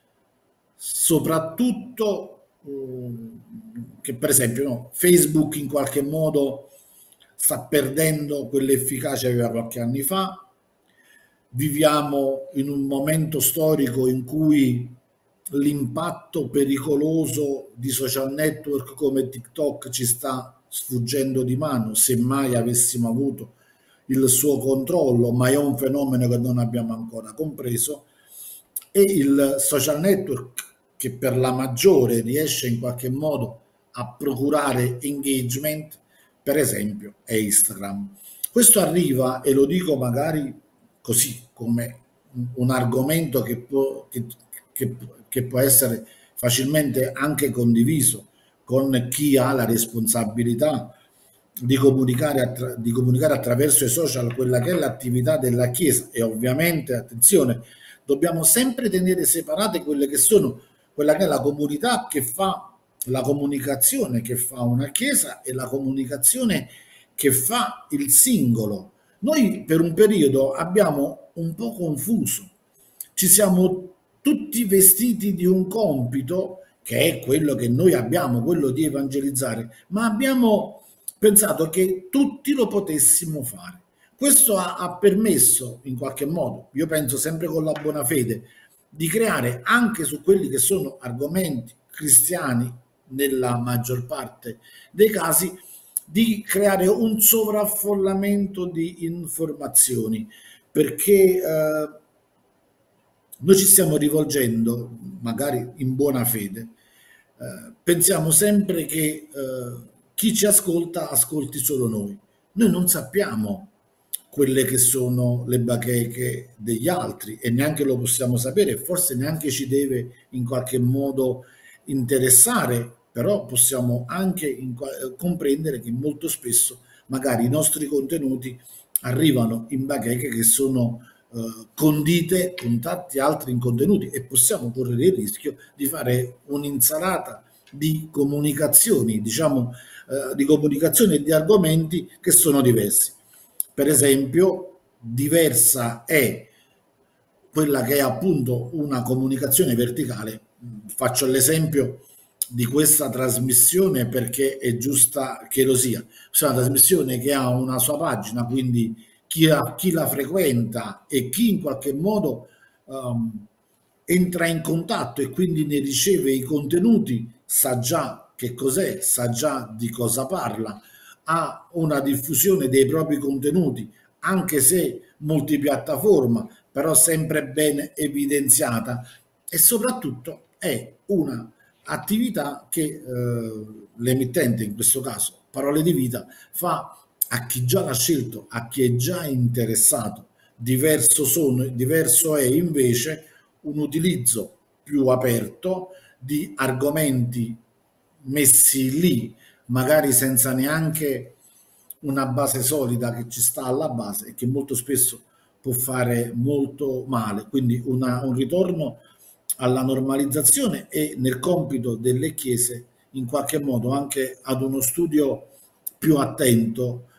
soprattutto ehm, che per esempio no, Facebook in qualche modo sta perdendo quell'efficacia che aveva qualche anni fa. Viviamo in un momento storico in cui l'impatto pericoloso di social network come TikTok ci sta sfuggendo di mano, se mai avessimo avuto il suo controllo, ma è un fenomeno che non abbiamo ancora compreso, e il social network che per la maggiore riesce in qualche modo a procurare engagement, per esempio, è Instagram. Questo arriva, e lo dico magari così come un argomento che può, che, che, che può essere facilmente anche condiviso con chi ha la responsabilità di comunicare, attra- di comunicare attraverso i social quella che è l'attività della Chiesa. E ovviamente, attenzione, dobbiamo sempre tenere separate quelle che sono, quella che è la comunità che fa la comunicazione che fa una Chiesa e la comunicazione che fa il singolo. Noi per un periodo abbiamo un po' confuso, ci siamo tutti vestiti di un compito che è quello che noi abbiamo, quello di evangelizzare, ma abbiamo pensato che tutti lo potessimo fare. Questo ha, ha permesso in qualche modo, io penso sempre con la buona fede, di creare anche su quelli che sono argomenti cristiani nella maggior parte dei casi, di creare un sovraffollamento di informazioni, perché eh, noi ci stiamo rivolgendo, magari in buona fede, eh, pensiamo sempre che eh, chi ci ascolta ascolti solo noi. Noi non sappiamo quelle che sono le bacheche degli altri e neanche lo possiamo sapere, forse neanche ci deve in qualche modo interessare, però possiamo anche in, comprendere che molto spesso magari i nostri contenuti arrivano in bacheche che sono eh, condite con tanti altri contenuti, e possiamo correre il rischio di fare un'insalata di comunicazioni, diciamo eh, di comunicazioni e di argomenti che sono diversi. Per esempio, diversa è quella che è appunto una comunicazione verticale. Faccio l'esempio di questa trasmissione perché è giusta che lo sia. È una trasmissione che ha una sua pagina, quindi chi, ha, chi la frequenta e chi in qualche modo um, entra in contatto e quindi ne riceve i contenuti sa già che cos'è, sa già di cosa parla, ha una diffusione dei propri contenuti, anche se multipiattaforma, però sempre ben evidenziata, e soprattutto è una attività che eh, l'emittente, in questo caso Parole di Vita, fa a chi già l'ha scelto, a chi è già interessato. Diverso, sono, diverso è invece un utilizzo più aperto di argomenti messi lì, magari senza neanche una base solida che ci sta alla base e che molto spesso può fare molto male. Quindi una, un ritorno alla normalizzazione e nel compito delle chiese in qualche modo anche ad uno studio più attento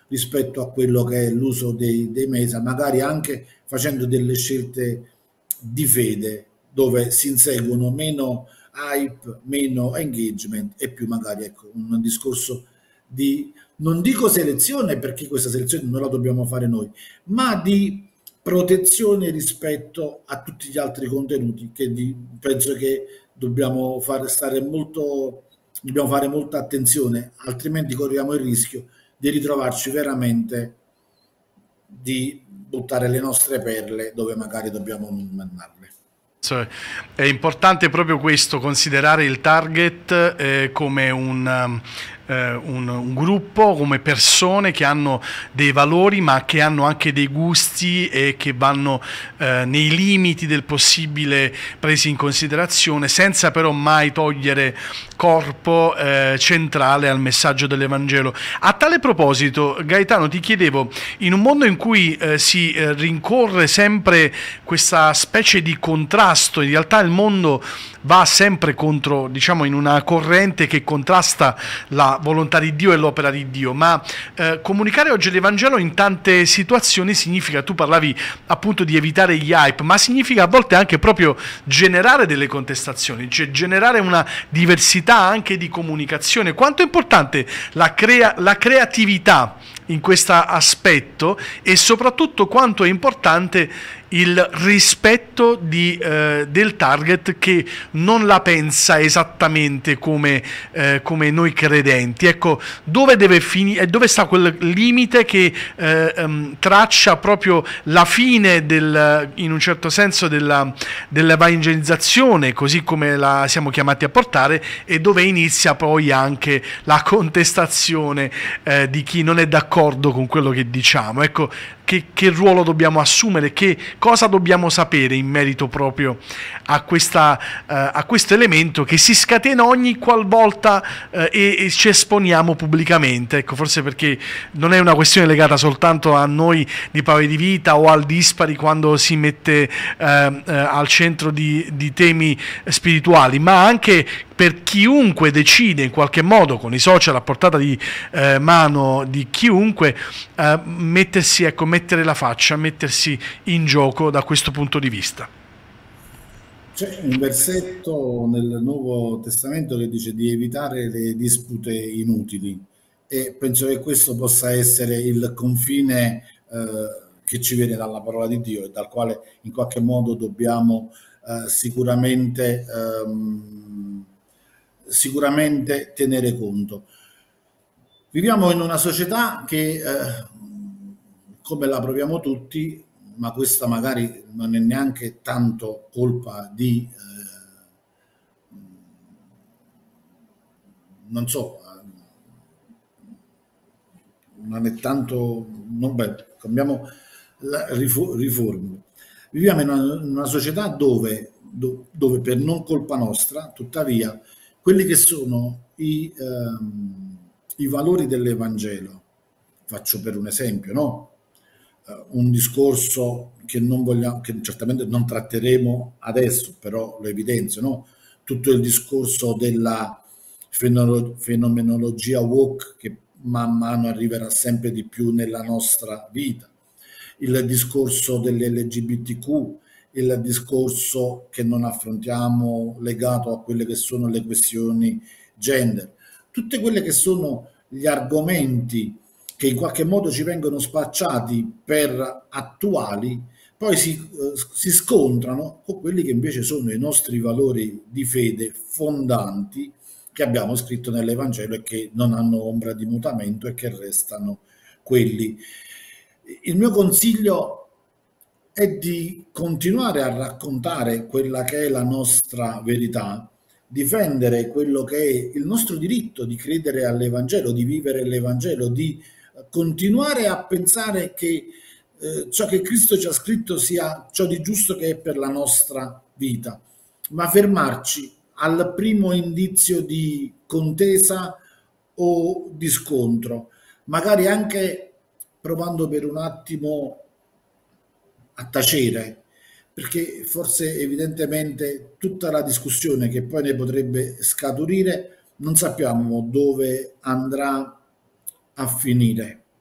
rispetto a quello che è l'uso dei, dei media, magari anche facendo delle scelte di fede, dove si inseguono meno hype, meno engagement e più magari, ecco, un discorso di, non dico selezione, perché questa selezione non la dobbiamo fare noi, ma di protezione rispetto a tutti gli altri contenuti che di, penso che dobbiamo fare stare molto, dobbiamo fare molta attenzione, altrimenti corriamo il rischio di ritrovarci veramente di buttare le nostre perle dove magari dobbiamo non mandarle. È importante proprio questo, considerare il target eh, come un, eh, un, un gruppo, come persone che hanno dei valori ma che hanno anche dei gusti e che vanno eh, nei limiti del possibile presi in considerazione, senza però mai togliere corpo eh, centrale al messaggio dell'Evangelo. A tale proposito, Gaetano, ti chiedevo, in un mondo in cui eh, si eh, rincorre sempre questa specie di contrasto, in realtà il mondo va sempre contro, diciamo, in una corrente che contrasta la volontà di Dio e l'opera di Dio, ma eh, comunicare oggi l'Evangelo in tante situazioni significa, tu parlavi appunto di evitare gli hype, ma significa a volte anche proprio generare delle contestazioni, cioè generare una diversità anche di comunicazione. Quanto è importante la, crea- la creatività in questo aspetto e soprattutto quanto è importante il rispetto di, eh, del target che non la pensa esattamente come, eh, come noi credenti. Ecco, dove deve finire, dove sta quel limite che eh, um, traccia proprio la fine del, in un certo senso della, dell'evangelizzazione, così come la siamo chiamati a portare, e dove inizia poi anche la contestazione eh, di chi non è d'accordo con quello che diciamo. Ecco, Che, che ruolo dobbiamo assumere, che cosa dobbiamo sapere in merito proprio a, questa, uh, a questo elemento che si scatena ogni qualvolta uh, e, e ci esponiamo pubblicamente. Ecco, forse perché non è una questione legata soltanto a noi di Pave di Vita o al Dispari quando si mette uh, uh, al centro di, di temi spirituali, ma anche per chiunque decide in qualche modo, con i social a portata di eh, mano di chiunque, eh, mettersi, ecco, mettere la faccia, mettersi in gioco da questo punto di vista. C'è un versetto nel Nuovo Testamento che dice di evitare le dispute inutili, e penso che questo possa essere il confine eh, che ci viene dalla parola di Dio e dal quale in qualche modo dobbiamo eh, sicuramente ehm, sicuramente tenere conto. Viviamo in una società che, eh, come la proviamo tutti, ma questa magari non è neanche tanto colpa di, eh, non so, non è tanto, non, beh, cambiamo la riforma. Viviamo in una, in una società dove, do, dove per non colpa nostra, tuttavia, quelli che sono i, ehm, i valori dell'Evangelo, faccio per un esempio, no? Uh, un discorso che non vogliamo, che certamente non tratteremo adesso, però lo evidenzio, no? Tutto il discorso della fenomenologia woke che man mano arriverà sempre di più nella nostra vita, il discorso dell'L G B T Q, il discorso che non affrontiamo legato a quelle che sono le questioni gender, tutte quelle che sono gli argomenti che in qualche modo ci vengono spacciati per attuali, poi si, eh, si scontrano con quelli che invece sono i nostri valori di fede fondanti che abbiamo scritto nell'Evangelo e che non hanno ombra di mutamento e che restano quelli. Il mio consiglio è di continuare a raccontare quella che è la nostra verità, difendere quello che è il nostro diritto di credere all'Evangelo, di vivere l'Evangelo, di continuare a pensare che eh, ciò che Cristo ci ha scritto sia ciò di giusto che è per la nostra vita, ma fermarci al primo indizio di contesa o di scontro, magari anche provando per un attimo a tacere, perché forse evidentemente tutta la discussione che poi ne potrebbe scaturire non sappiamo dove andrà a finire.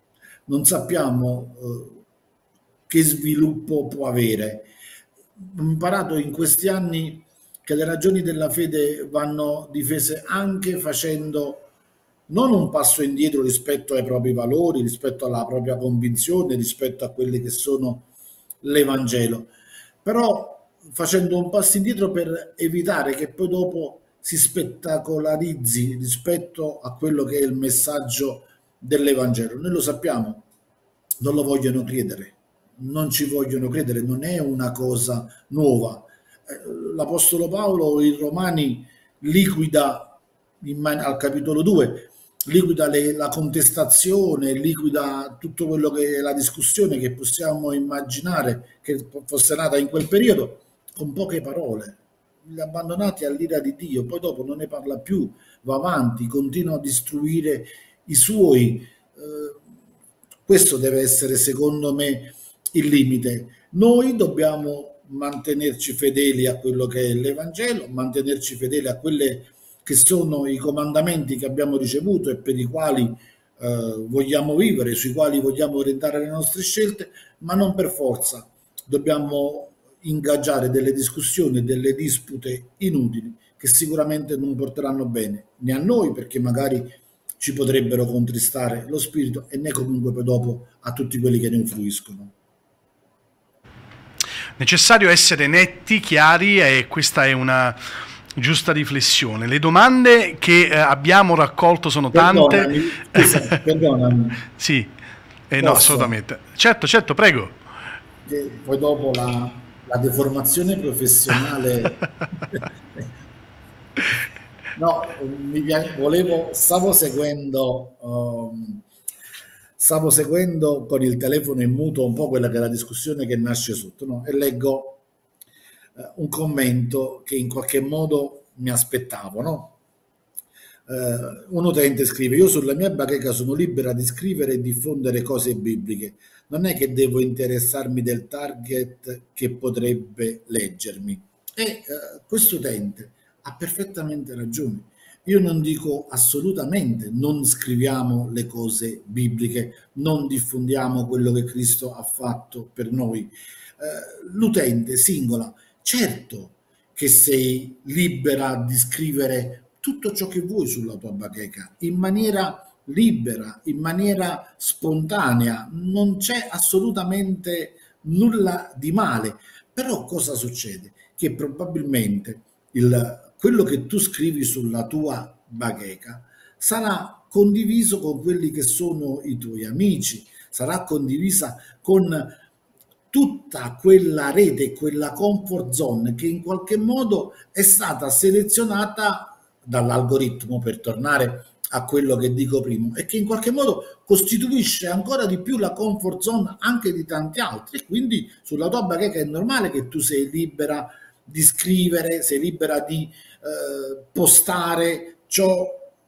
non sappiamo eh, che sviluppo può avere. Ho imparato in questi anni che le ragioni della fede vanno difese anche facendo non un passo indietro rispetto ai propri valori, rispetto alla propria convinzione, rispetto a quelli che sono l'Evangelo, però facendo un passo indietro per evitare che poi dopo si spettacolarizzi rispetto a quello che è il messaggio dell'Evangelo. Noi lo sappiamo, non lo vogliono credere, non ci vogliono credere, non è una cosa nuova. L'Apostolo Paolo in Romani liquida in man- al capitolo due, liquida le- la contestazione, liquida tutto quello che è la discussione che possiamo immaginare che fosse nata in quel periodo con poche parole. Li ha abbandonati all'ira di Dio, poi dopo non ne parla più, va avanti, continua a distruire i suoi. Eh, questo deve essere, secondo me, il limite. Noi dobbiamo mantenerci fedeli a quello che è l'Evangelo, mantenerci fedeli a quelle che sono i comandamenti che abbiamo ricevuto e per i quali eh, vogliamo vivere, sui quali vogliamo orientare le nostre scelte, ma non per forza dobbiamo ingaggiare delle discussioni e delle dispute inutili che sicuramente non porteranno bene né a noi, perché magari ci potrebbero contristare lo spirito, e né comunque poi dopo a tutti quelli che ne usufruiscono. Necessario essere netti, chiari, e questa è una giusta riflessione. Le domande che eh, abbiamo raccolto sono tante. Perdonami, scusa, perdonami. Sì, eh, no, assolutamente. Certo, certo, prego. Che poi dopo la, la deformazione professionale. No, mi piace, volevo, stavo seguendo, um, stavo seguendo con il telefono in muto un po' quella che è la discussione che nasce sotto, no? E leggo uh, un commento che in qualche modo mi aspettavo, no? Uh, un utente scrive: io sulla mia bacheca sono libera di scrivere e diffondere cose bibliche, non è che devo interessarmi del target che potrebbe leggermi. E uh, questo utente ha perfettamente ragione. Io non dico assolutamente non scriviamo le cose bibliche, non diffondiamo quello che Cristo ha fatto per noi. Eh, l'utente singola, certo che sei libera di scrivere tutto ciò che vuoi sulla tua bacheca, in maniera libera, in maniera spontanea, non c'è assolutamente nulla di male. Però cosa succede? Che probabilmente il quello che tu scrivi sulla tua bacheca sarà condiviso con quelli che sono i tuoi amici, sarà condivisa con tutta quella rete, quella comfort zone che in qualche modo è stata selezionata dall'algoritmo, per tornare a quello che dico prima, e che in qualche modo costituisce ancora di più la comfort zone anche di tanti altri. E quindi sulla tua bacheca è normale che tu sei libera di scrivere, sei libera di eh, postare ciò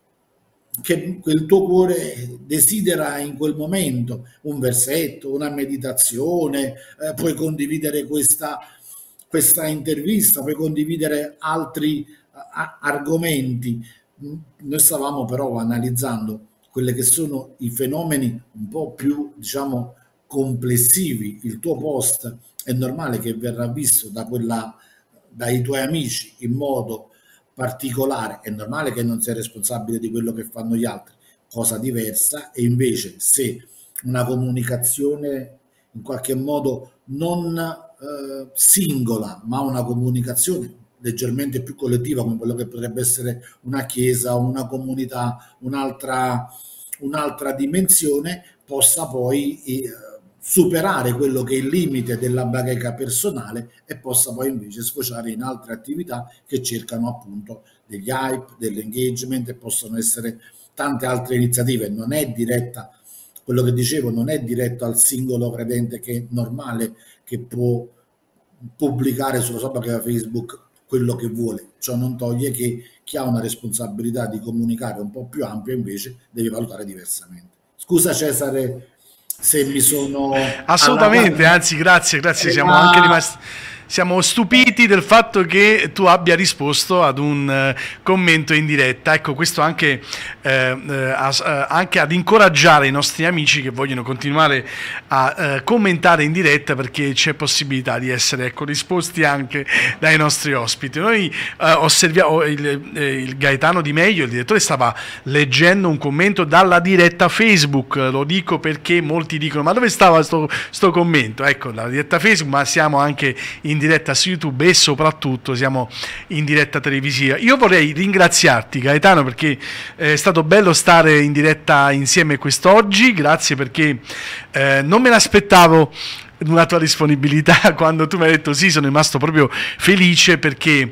che il tuo cuore desidera in quel momento, un versetto, una meditazione, eh, puoi condividere questa, questa intervista, puoi condividere altri a, argomenti. Noi stavamo però analizzando quelli che sono i fenomeni un po' più, diciamo, complessivi. Il tuo post è normale che verrà visto da quella dai tuoi amici in modo particolare, è normale che non sei responsabile di quello che fanno gli altri, cosa diversa è invece se una comunicazione in qualche modo non eh, singola, ma una comunicazione leggermente più collettiva, come quello che potrebbe essere una chiesa, una comunità, un'altra un'altra dimensione, possa poi eh, superare quello che è il limite della bacheca personale e possa poi invece sfociare in altre attività che cercano appunto degli hype, dell'engagement, e possono essere tante altre iniziative. Non è diretta, quello che dicevo, non è diretto al singolo credente, che è normale che può pubblicare sulla sua bacheca Facebook quello che vuole. Ciò non toglie che chi ha una responsabilità di comunicare un po' più ampia invece deve valutare diversamente. Scusa Cesare se mi sono assolutamente, anzi grazie, grazie, siamo anche rimasti siamo stupiti del fatto che tu abbia risposto ad un eh, commento in diretta. Ecco, questo anche, eh, eh, as, eh, anche ad incoraggiare i nostri amici che vogliono continuare a eh, commentare in diretta, perché c'è possibilità di essere, ecco, risposti anche dai nostri ospiti. Noi eh, osserviamo il, eh, il Gaetano Di Meglio, il direttore, stava leggendo un commento dalla diretta Facebook. Lo dico perché molti dicono: ma dove stava sto, sto commento? Ecco, la diretta Facebook, ma siamo anche in diretta su YouTube e soprattutto siamo in diretta televisiva. Io vorrei ringraziarti, Gaetano, perché è stato bello stare in diretta insieme quest'oggi. Grazie, perché eh, non me l'aspettavo una tua disponibilità. Quando tu mi hai detto sì, sono rimasto proprio felice, perché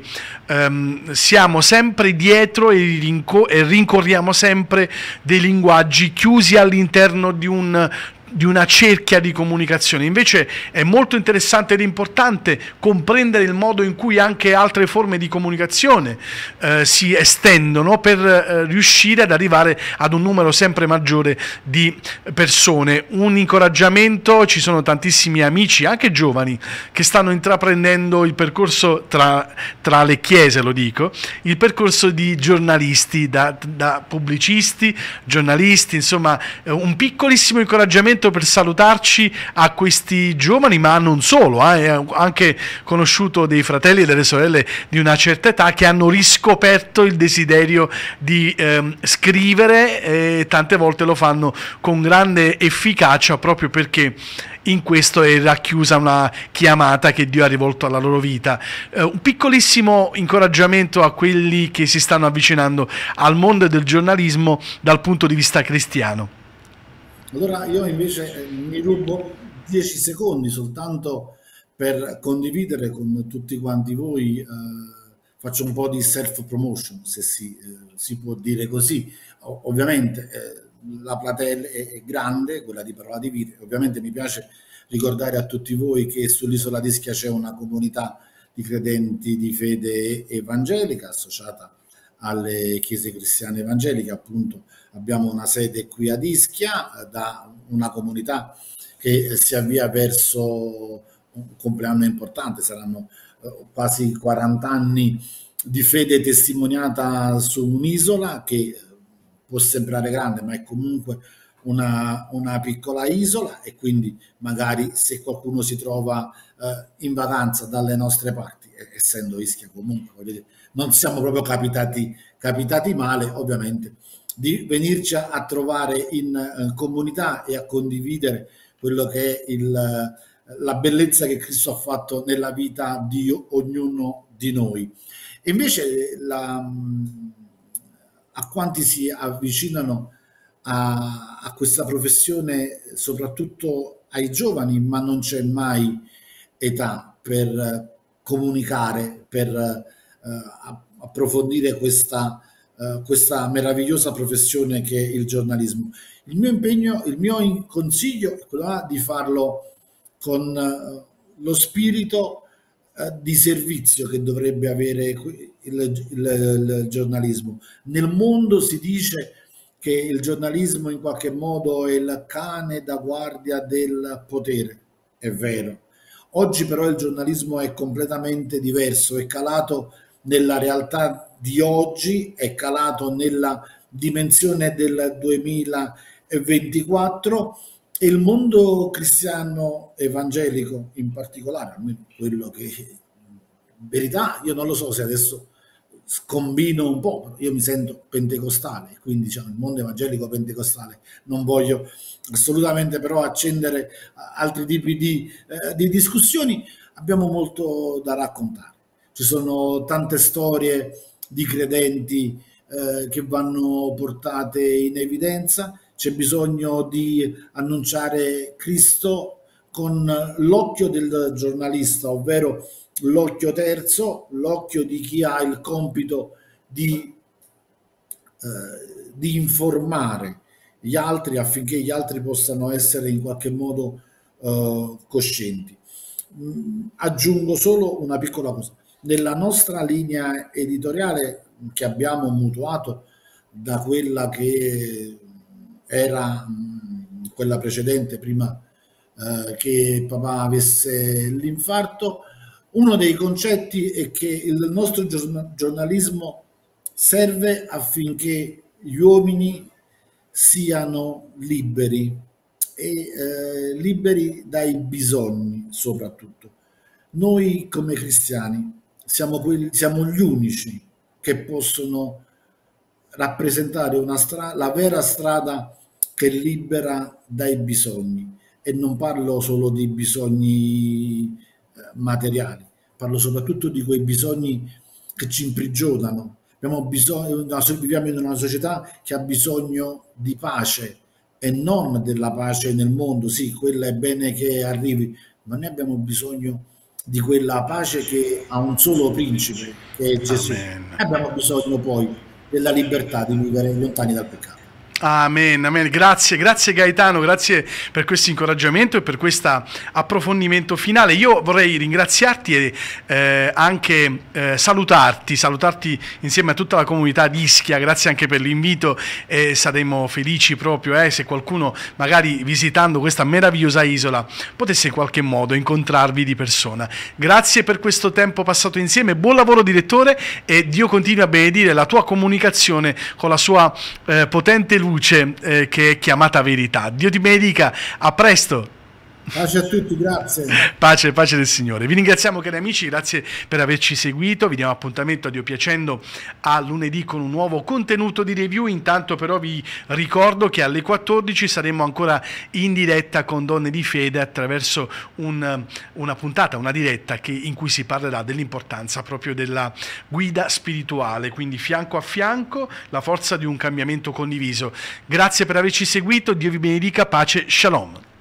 um, siamo sempre dietro e, rinco- e rincorriamo sempre dei linguaggi chiusi all'interno di un di una cerchia di comunicazione. Invece è molto interessante ed importante comprendere il modo in cui anche altre forme di comunicazione eh, si estendono per eh, riuscire ad arrivare ad un numero sempre maggiore di persone. Un incoraggiamento: ci sono tantissimi amici, anche giovani, che stanno intraprendendo il percorso tra, tra le chiese, lo dico, il percorso di giornalisti, da, da pubblicisti, giornalisti, insomma un piccolissimo incoraggiamento per salutarci a questi giovani, ma non solo, eh, ho anche conosciuto dei fratelli e delle sorelle di una certa età che hanno riscoperto il desiderio di ehm, scrivere, e tante volte lo fanno con grande efficacia, proprio perché in questo è racchiusa una chiamata che Dio ha rivolto alla loro vita. Eh, un piccolissimo incoraggiamento a quelli che si stanno avvicinando al mondo del giornalismo dal punto di vista cristiano. Allora io invece eh, mi rubo dieci secondi soltanto per condividere con tutti quanti voi, eh, faccio un po' di self-promotion, se si, eh, si può dire così. O- ovviamente eh, la platea è, è grande, quella di Parola di Vita. Ovviamente mi piace ricordare a tutti voi che sull'isola di Ischia c'è una comunità di credenti di fede evangelica associata alle chiese cristiane evangeliche. Appunto abbiamo una sede qui ad Ischia, eh, da una comunità che si avvia verso un compleanno importante, saranno eh, quasi quaranta anni di fede testimoniata su un'isola che può sembrare grande, ma è comunque una, una piccola isola, e quindi magari se qualcuno si trova eh, in vacanza dalle nostre parti, essendo Ischia comunque, voglio dire, non siamo proprio capitati, capitati male, ovviamente, di venirci a, a trovare in eh, comunità e a condividere quello che è il, la bellezza che Cristo ha fatto nella vita di ognuno di noi. E invece la, a quanti si avvicinano a, a questa professione, soprattutto ai giovani, ma non c'è mai età per comunicare, per eh, approfondire questa, eh, questa meravigliosa professione che è il giornalismo. Il mio impegno, il mio consiglio è quello di farlo con eh, lo spirito eh, di servizio che dovrebbe avere il, il, il giornalismo. Nel mondo si dice che il giornalismo in qualche modo è il cane da guardia del potere, è vero. Oggi però il giornalismo è completamente diverso, è calato nella realtà di oggi, è calato nella dimensione del duemilaventiquattro, e il mondo cristiano evangelico in particolare, almeno quello che in verità io non lo so se adesso scombino un po', io mi sento pentecostale, quindi diciamo il mondo evangelico pentecostale, non voglio assolutamente però accendere altri tipi di, eh, di discussioni. Abbiamo molto da raccontare, ci sono tante storie di credenti eh, che vanno portate in evidenza, c'è bisogno di annunciare Cristo con l'occhio del giornalista, ovvero l'occhio terzo, l'occhio di chi ha il compito di, eh, di informare gli altri affinché gli altri possano essere in qualche modo eh, coscienti. Mm, aggiungo solo una piccola cosa. Nella nostra linea editoriale, che abbiamo mutuato da quella che era mh, quella precedente, prima eh, che papà avesse l'infarto, Uno dei concetti è che il nostro giornalismo serve affinché gli uomini siano liberi e eh, liberi dai bisogni soprattutto. Noi come cristiani siamo, quelli, siamo gli unici che possono rappresentare una stra- la vera strada che libera dai bisogni, e non parlo solo di bisogni eh, materiali, parlo soprattutto di quei bisogni che ci imprigionano. Abbiamo bisogno, viviamo in una società che ha bisogno di pace e non della pace nel mondo. Sì, quella è bene che arrivi, ma noi abbiamo bisogno di quella pace che ha un solo principe, che è Gesù. Amen. Abbiamo bisogno poi della libertà di vivere lontani dal peccato. Amen, amen. Grazie, grazie Gaetano, grazie per questo incoraggiamento e per questo approfondimento finale. Io vorrei ringraziarti e eh, anche eh, salutarti, salutarti insieme a tutta la comunità di Ischia. Grazie anche per l'invito, e saremo felici proprio eh, se qualcuno magari visitando questa meravigliosa isola potesse in qualche modo incontrarvi di persona. Grazie per questo tempo passato insieme, buon lavoro direttore, e Dio continui a benedire la tua comunicazione con la sua eh, potente luce eh, che è chiamata verità. Dio ti benedica, a presto. Pace a tutti, grazie. Pace, pace del Signore. Vi ringraziamo, cari amici, grazie per averci seguito. Vi diamo appuntamento a Dio piacendo a lunedì con un nuovo contenuto di review. Intanto però vi ricordo che alle quattordici saremo ancora in diretta con Donne di Fede attraverso un, una puntata, una diretta che, in cui si parlerà dell'importanza proprio della guida spirituale, quindi fianco a fianco la forza di un cambiamento condiviso. Grazie per averci seguito, Dio vi benedica, pace, shalom.